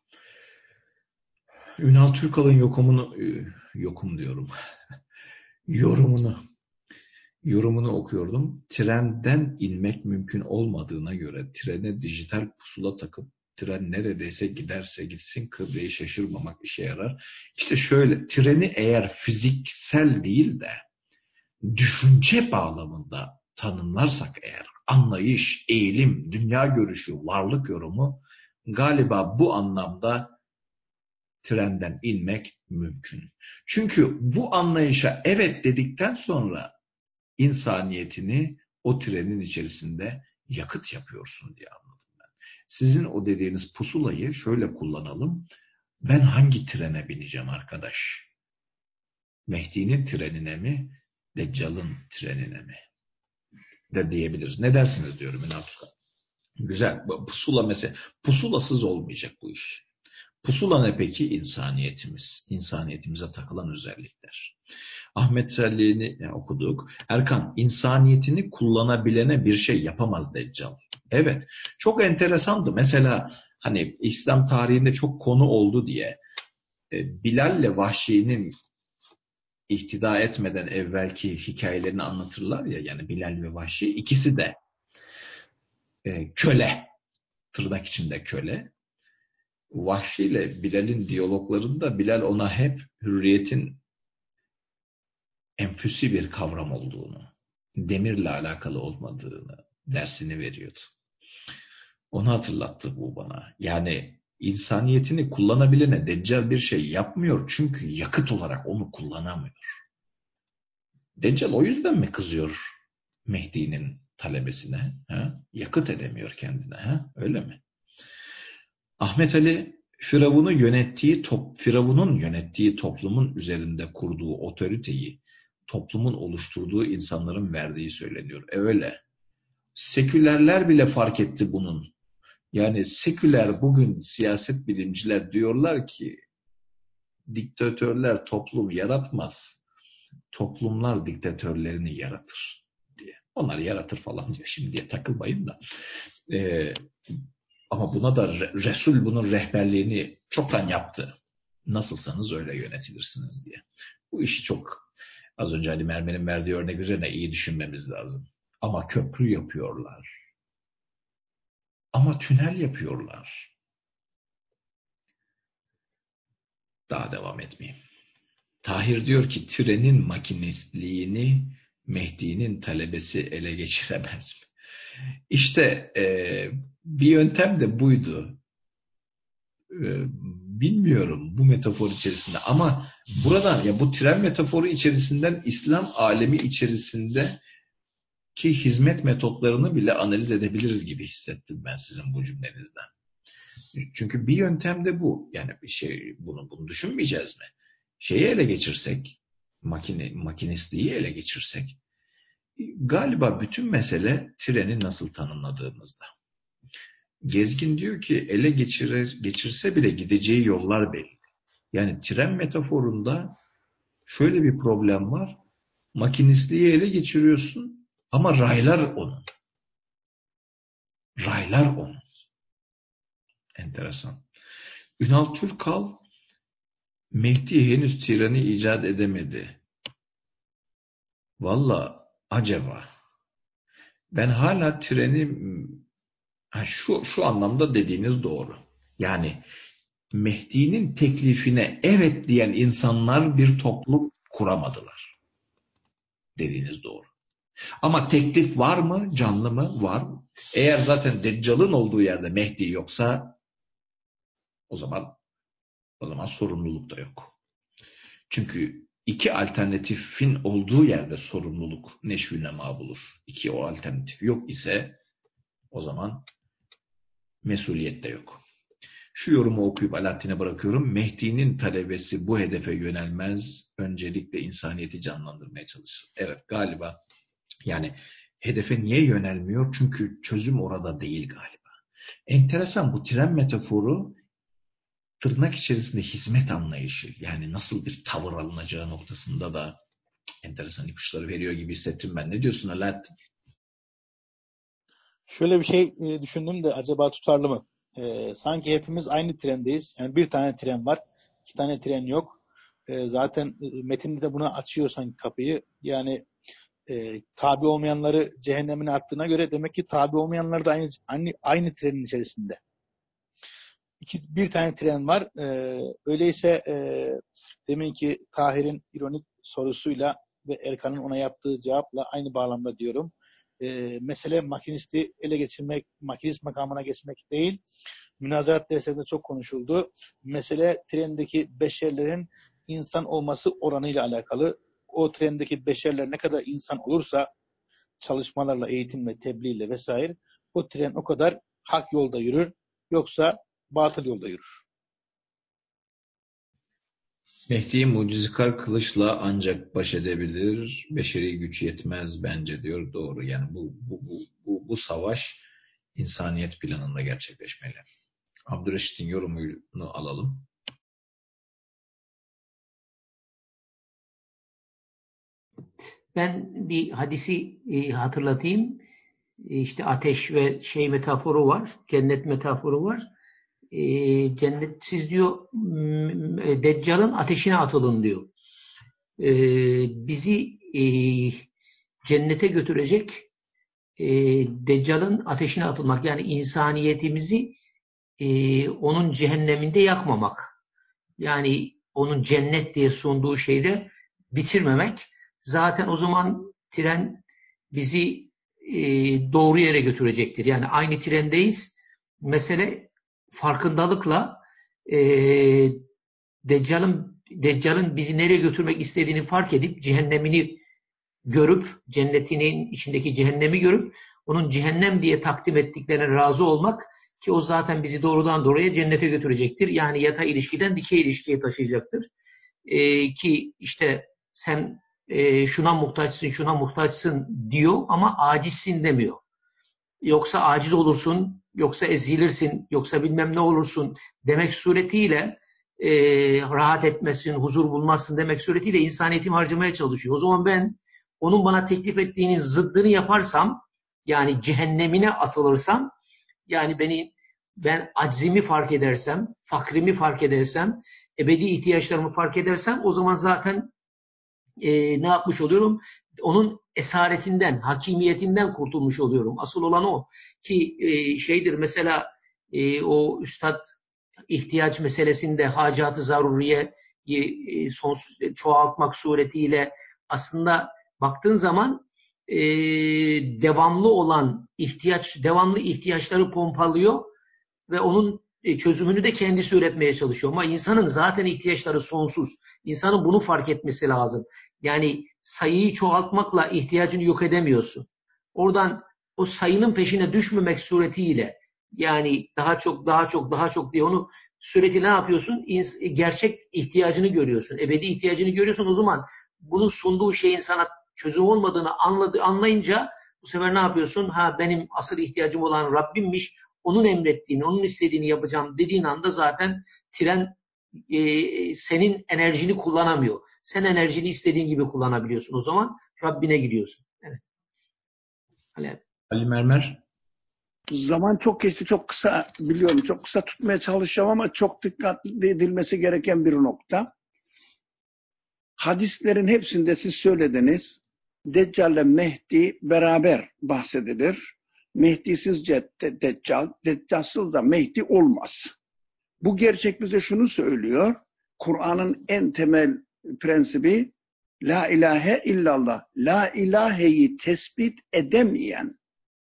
S1: Ünal Türkal'ın yokumunu, yokum diyorum, yorumunu, yorumunu okuyordum. Trenden inmek mümkün olmadığına göre trene dijital pusula takıp tren neredeyse giderse gitsin kıbleyi şaşırmamak işe yarar. İşte şöyle, treni eğer fiziksel değil de düşünce bağlamında tanımlarsak eğer, anlayış, eğilim, dünya görüşü, varlık yorumu galiba bu anlamda trenden inmek mümkün. Çünkü bu anlayışa evet dedikten sonra insaniyetini o trenin içerisinde yakıt yapıyorsun diye anladım ben. Sizin o dediğiniz pusulayı şöyle kullanalım. Ben hangi trene bineceğim arkadaş? Mehdi'nin trenine mi? Deccal'ın trenine mi? De diyebiliriz. Ne dersiniz diyorum Ünal Türkan. Güzel. Pusula mesela. Pusulasız olmayacak bu iş. Pusula ne peki? İnsaniyetimiz. İnsaniyetimize takılan özellikler. Ahmet Selli'ni okuduk. Erkan, insaniyetini kullanabilene bir şey yapamaz Deccal. Evet. Çok enteresandı. Mesela hani İslam tarihinde çok konu oldu diye Bilal'le Vahşi'nin ihtida etmeden evvelki hikayelerini anlatırlar ya, yani Bilal ve Vahşi ikisi de e, köle, tırnak içinde köle. Vahşi ile Bilal'in diyaloglarında Bilal ona hep hürriyetin enfüsi bir kavram olduğunu, demirle alakalı olmadığını dersini veriyordu. Onu hatırlattı bu bana. Yani insaniyetini kullanabilene Deccal bir şey yapmıyor çünkü yakıt olarak onu kullanamıyor. Deccal o yüzden mi kızıyor Mehdi'nin talebesine? Ha? Yakıt edemiyor kendine. Ha? Öyle mi? Ahmet Ali Firavun'u yönettiği top, Firavun'un yönettiği toplumun üzerinde kurduğu otoriteyi toplumun oluşturduğu insanların verdiği söyleniyor. E öyle. Sekülerler bile fark etti bunun. Yani seküler bugün siyaset bilimciler diyorlar ki diktatörler toplum yaratmaz. Toplumlar diktatörlerini yaratır diye. Onlar yaratır falan diyor. Şimdiye takılmayın da. Ee, ama buna da Resul bunun rehberliğini çoktan yaptı. Nasılsanız öyle yönetilirsiniz diye. Bu işi çok az önce Ali Mermer'in verdiği örnek üzerine iyi düşünmemiz lazım. Ama köprü yapıyorlar. Ama tünel yapıyorlar. Daha devam etmeyeyim. Tahir diyor ki trenin makinistliğini Mehdi'nin talebesi ele geçiremez mi? İşte e, bir yöntem de buydu. E, bilmiyorum bu metafor içerisinde ama buradan ya bu tren metaforu içerisinden İslam alemi içerisinde ki hizmet metotlarını bile analiz edebiliriz gibi hissettim ben sizin bu cümlenizden. Çünkü bir yöntem de bu. Yani bir şey bunu bunu düşünmeyeceğiz mi? Şeyi ele geçirsek, makine makinistliği ele geçirsek, galiba bütün mesele treni nasıl tanımladığımızda. Gezgin diyor ki ele geçirir, geçirse bile gideceği yollar belli. Yani tren metaforunda şöyle bir problem var. Makinistliği ele geçiriyorsun ama raylar onun. Raylar onun. Enteresan. Ünal Türkal Mehdi henüz treni icat edemedi. Valla acaba ben hala treni ha, şu, şu anlamda dediğiniz doğru. Yani Mehdi'nin teklifine evet diyen insanlar bir toplum kuramadılar. Dediğiniz doğru. Ama teklif var mı? Canlı mı? Var. Eğer zaten Deccal'ın olduğu yerde Mehdi yoksa o zaman o zaman sorumluluk da yok. Çünkü iki alternatifin olduğu yerde sorumluluk neşvü nema bulur. İki o alternatif yok ise o zaman mesuliyet de yok. Şu yorumu okuyup Alaaddin'e bırakıyorum. Mehdi'nin talebesi bu hedefe yönelmez. Öncelikle insaniyeti canlandırmaya çalışır. Evet, galiba yani hedefe niye yönelmiyor? Çünkü çözüm orada değil galiba. Enteresan, bu tren metaforu tırnak içerisinde hizmet anlayışı, yani nasıl bir tavır alınacağı noktasında da enteresan ipuçları veriyor gibi hissettim ben. Ne diyorsun Alaaddin?
S4: Şöyle bir şey e, düşündüm de acaba tutarlı mı? E, sanki hepimiz aynı trendeyiz. Yani bir tane tren var, iki tane tren yok. E, zaten e, metinde de buna açıyor sanki kapıyı. Yani e, tabi olmayanları cehennemine attığına göre demek ki tabi olmayanlar da aynı aynı, aynı trenin içerisinde. İki, bir tane tren var. E, öyleyse e, deminki Tahir'in ironik sorusuyla ve Erkan'ın ona yaptığı cevapla aynı bağlamda diyorum. E, mesele makinisti ele geçirmek, makinist makamına geçmek değil. Münazarat derslerinde çok konuşuldu. Mesele trendeki beşerlerin insan olması oranıyla alakalı. O trendeki beşerler ne kadar insan olursa çalışmalarla, eğitimle, tebliğle vesaire o tren o kadar hak yolda yürür. Yoksa batıl yolda yürür.
S1: Mehdi mucizekar kılıçla ancak baş edebilir. Beşeri güç yetmez bence diyor. Doğru. Yani bu bu bu bu, bu savaş insaniyet planında gerçekleşmeli. Abdülreşit'in yorumunu alalım.
S3: Ben bir hadisi e, hatırlatayım. E, işte ateş ve şey metaforu var. Cennet metaforu var. E, cennetsiz diyor m- Deccal'ın ateşine atılın diyor. E, bizi e, cennete götürecek e, Deccal'ın ateşine atılmak. Yani insaniyetimizi e, onun cehenneminde yakmamak. Yani onun cennet diye sunduğu şeyle bitirmemek. Zaten o zaman tren bizi e, doğru yere götürecektir. Yani aynı trendeyiz. Mesele farkındalıkla e, Deccal'ın Deccal'ın bizi nereye götürmek istediğini fark edip cehennemini görüp, cennetinin içindeki cehennemi görüp onun cehennem diye takdim ettiklerine razı olmak ki o zaten bizi doğrudan doğruya cennete götürecektir. Yani yatay ilişkiden dikey ilişkiye taşıyacaktır. Ee, ki işte sen e, şuna muhtaçsın, şuna muhtaçsın diyor ama acizsin demiyor. Yoksa aciz olursun, yoksa ezilirsin, yoksa bilmem ne olursun demek suretiyle e, rahat etmezsin, huzur bulmazsın demek suretiyle insaniyetimi harcamaya çalışıyor. O zaman ben onun bana teklif ettiğinin zıddını yaparsam, yani cehennemine atılırsam, yani beni ben aczimi fark edersem, fakrimi fark edersem, ebedi ihtiyaçlarımı fark edersem o zaman zaten e, ne yapmış oluyorum? Onun esaretinden, hakimiyetinden kurtulmuş oluyorum. Asıl olan o. Ki e, şeydir mesela e, o üstad ihtiyaç meselesinde hacat-ı zaruriye e, sonsuz çoğaltmak suretiyle aslında baktığın zaman e, devamlı olan ihtiyaç, devamlı ihtiyaçları pompalıyor ve onun e, çözümünü de kendisi üretmeye çalışıyor. Ama insanın zaten ihtiyaçları sonsuz. İnsanın bunu fark etmesi lazım. Yani sayıyı çoğaltmakla ihtiyacını yok edemiyorsun. Oradan o sayının peşine düşmemek suretiyle yani daha çok, daha çok, daha çok diye onu suretiyle ne yapıyorsun? Gerçek ihtiyacını görüyorsun. Ebedi ihtiyacını görüyorsun. O zaman bunun sunduğu şeyin sana çözüm olmadığını anladı, anlayınca bu sefer ne yapıyorsun? Ha benim asıl ihtiyacım olan Rabbimmiş. Onun emrettiğini, onun istediğini yapacağım dediğin anda zaten tren e, senin enerjini kullanamıyor. Sen enerjini istediğin gibi kullanabiliyorsun. O zaman Rabbine gidiyorsun. Evet. Ali,
S1: Ali Mermer.
S2: Zaman çok geçti, çok kısa biliyorum. Çok kısa tutmaya çalışacağım ama çok dikkatli edilmesi gereken bir nokta. Hadislerin hepsinde siz söylediniz. Deccal ile Mehdi beraber bahsedilir. Mehdi'siz Deccal, Deccal'sız da Mehdi olmaz. Bu gerçek bize şunu söylüyor. Kur'an'ın en temel prensibi La ilahe illallah. La ilaheyi tespit edemeyen,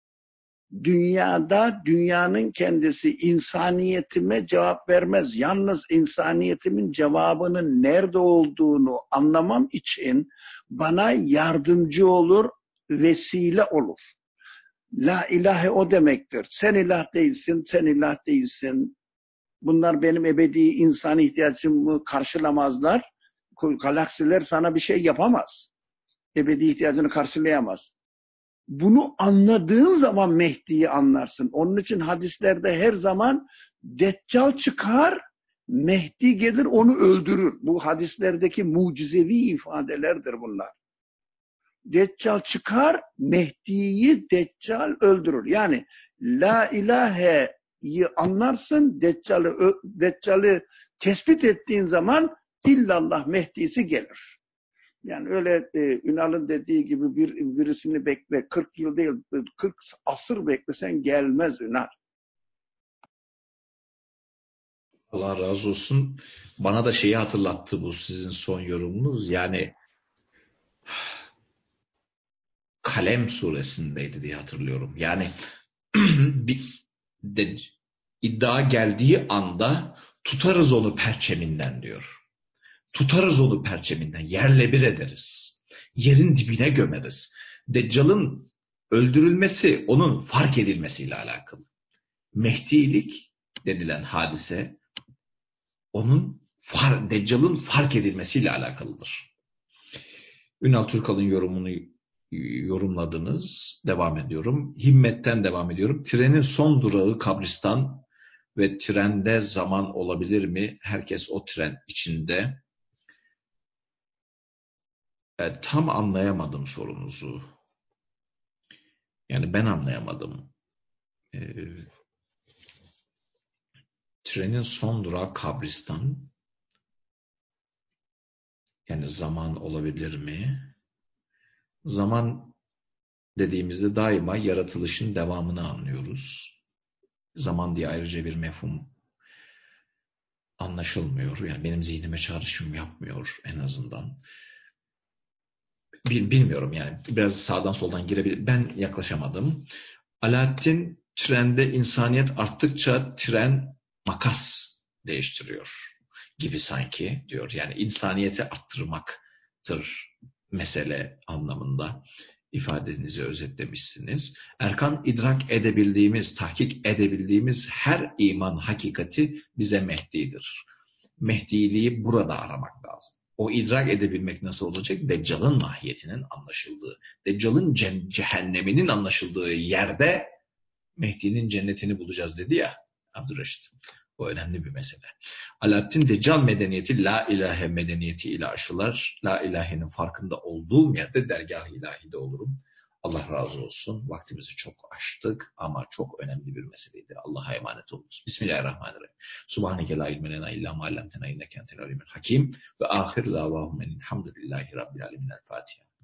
S2: dünyada dünyanın kendisi insaniyetime cevap vermez. Yalnız insaniyetimin cevabının nerede olduğunu anlamam için bana yardımcı olur, vesile olur. La ilahe o demektir. Sen ilah değilsin, sen ilah değilsin. Bunlar benim ebedi insan ihtiyacımı karşılamazlar. Galaksiler sana bir şey yapamaz. Ebedi ihtiyacını karşılayamaz. Bunu anladığın zaman Mehdi'yi anlarsın. Onun için hadislerde her zaman Deccal çıkar, Mehdi gelir onu öldürür. Bu hadislerdeki mucizevi ifadelerdir bunlar. Deccal çıkar, Mehdi'yi Deccal öldürür. Yani La ilahe'yi anlarsın, Deccal'ı Deccal'ı tespit ettiğin zaman illallah Mehdi'si gelir. Yani öyle e, Ünal'ın dediği gibi bir birisini bekle, kırk yıl değil, kırk asır beklesen gelmez Ünal.
S1: Allah razı olsun. Bana da şeyi hatırlattı bu sizin son yorumunuz. Yani Kalem suresindeydi diye hatırlıyorum. Yani bir de, iddia geldiği anda tutarız onu perçeminden diyor. Tutarız onu perçeminden, yerle bir ederiz. Yerin dibine gömeriz. Deccal'ın öldürülmesi onun fark edilmesiyle alakalı. Mehdilik denilen hadise onun far, Deccal'ın fark edilmesiyle alakalıdır. Ünal Türkal'ın yorumunu yorumladınız. Devam ediyorum. Himmet'ten devam ediyorum. Trenin son durağı kabristan ve trende zaman olabilir mi? Herkes o tren içinde. E, tam anlayamadım sorunuzu. Yani ben anlayamadım. E, trenin son durağı kabristan. Yani zaman olabilir mi? Zaman dediğimizde daima yaratılışın devamını anlıyoruz. Zaman diye ayrıca bir mefhum anlaşılmıyor. Yani benim zihnime çağrışım yapmıyor en azından. Bilmiyorum yani biraz sağdan soldan girebilir. Ben yaklaşamadım. Alaaddin trende insaniyet arttıkça tren makas değiştiriyor gibi sanki diyor. Yani insaniyeti arttırmaktır mesele anlamında ifadenizi özetlemişsiniz. Erkan, idrak edebildiğimiz, tahkik edebildiğimiz her iman hakikati bize Mehdi'dir. Mehdiliği burada aramak lazım. O idrak edebilmek nasıl olacak? Deccal'ın mahiyetinin anlaşıldığı, Deccal'ın cehenneminin anlaşıldığı yerde Mehdi'nin cennetini bulacağız dedi ya Abdülreşit. Bu önemli bir mesele. Alaaddin Deccal medeniyeti la ilahe medeniyeti ile aşılar. La ilahenin farkında olduğum yerde dergâh-ı ilahide olurum. Allah razı olsun. Vaktimizi çok aştık ama çok önemli bir meseleydi. Allah'a emanet olunuz. Bismillahirrahmanirrahim. Subhaneke la ilme lena illa ma allamtena inneke entel alimul hakim ve ahir davahum elhamdülillahi rabbil alemin. El Fatiha.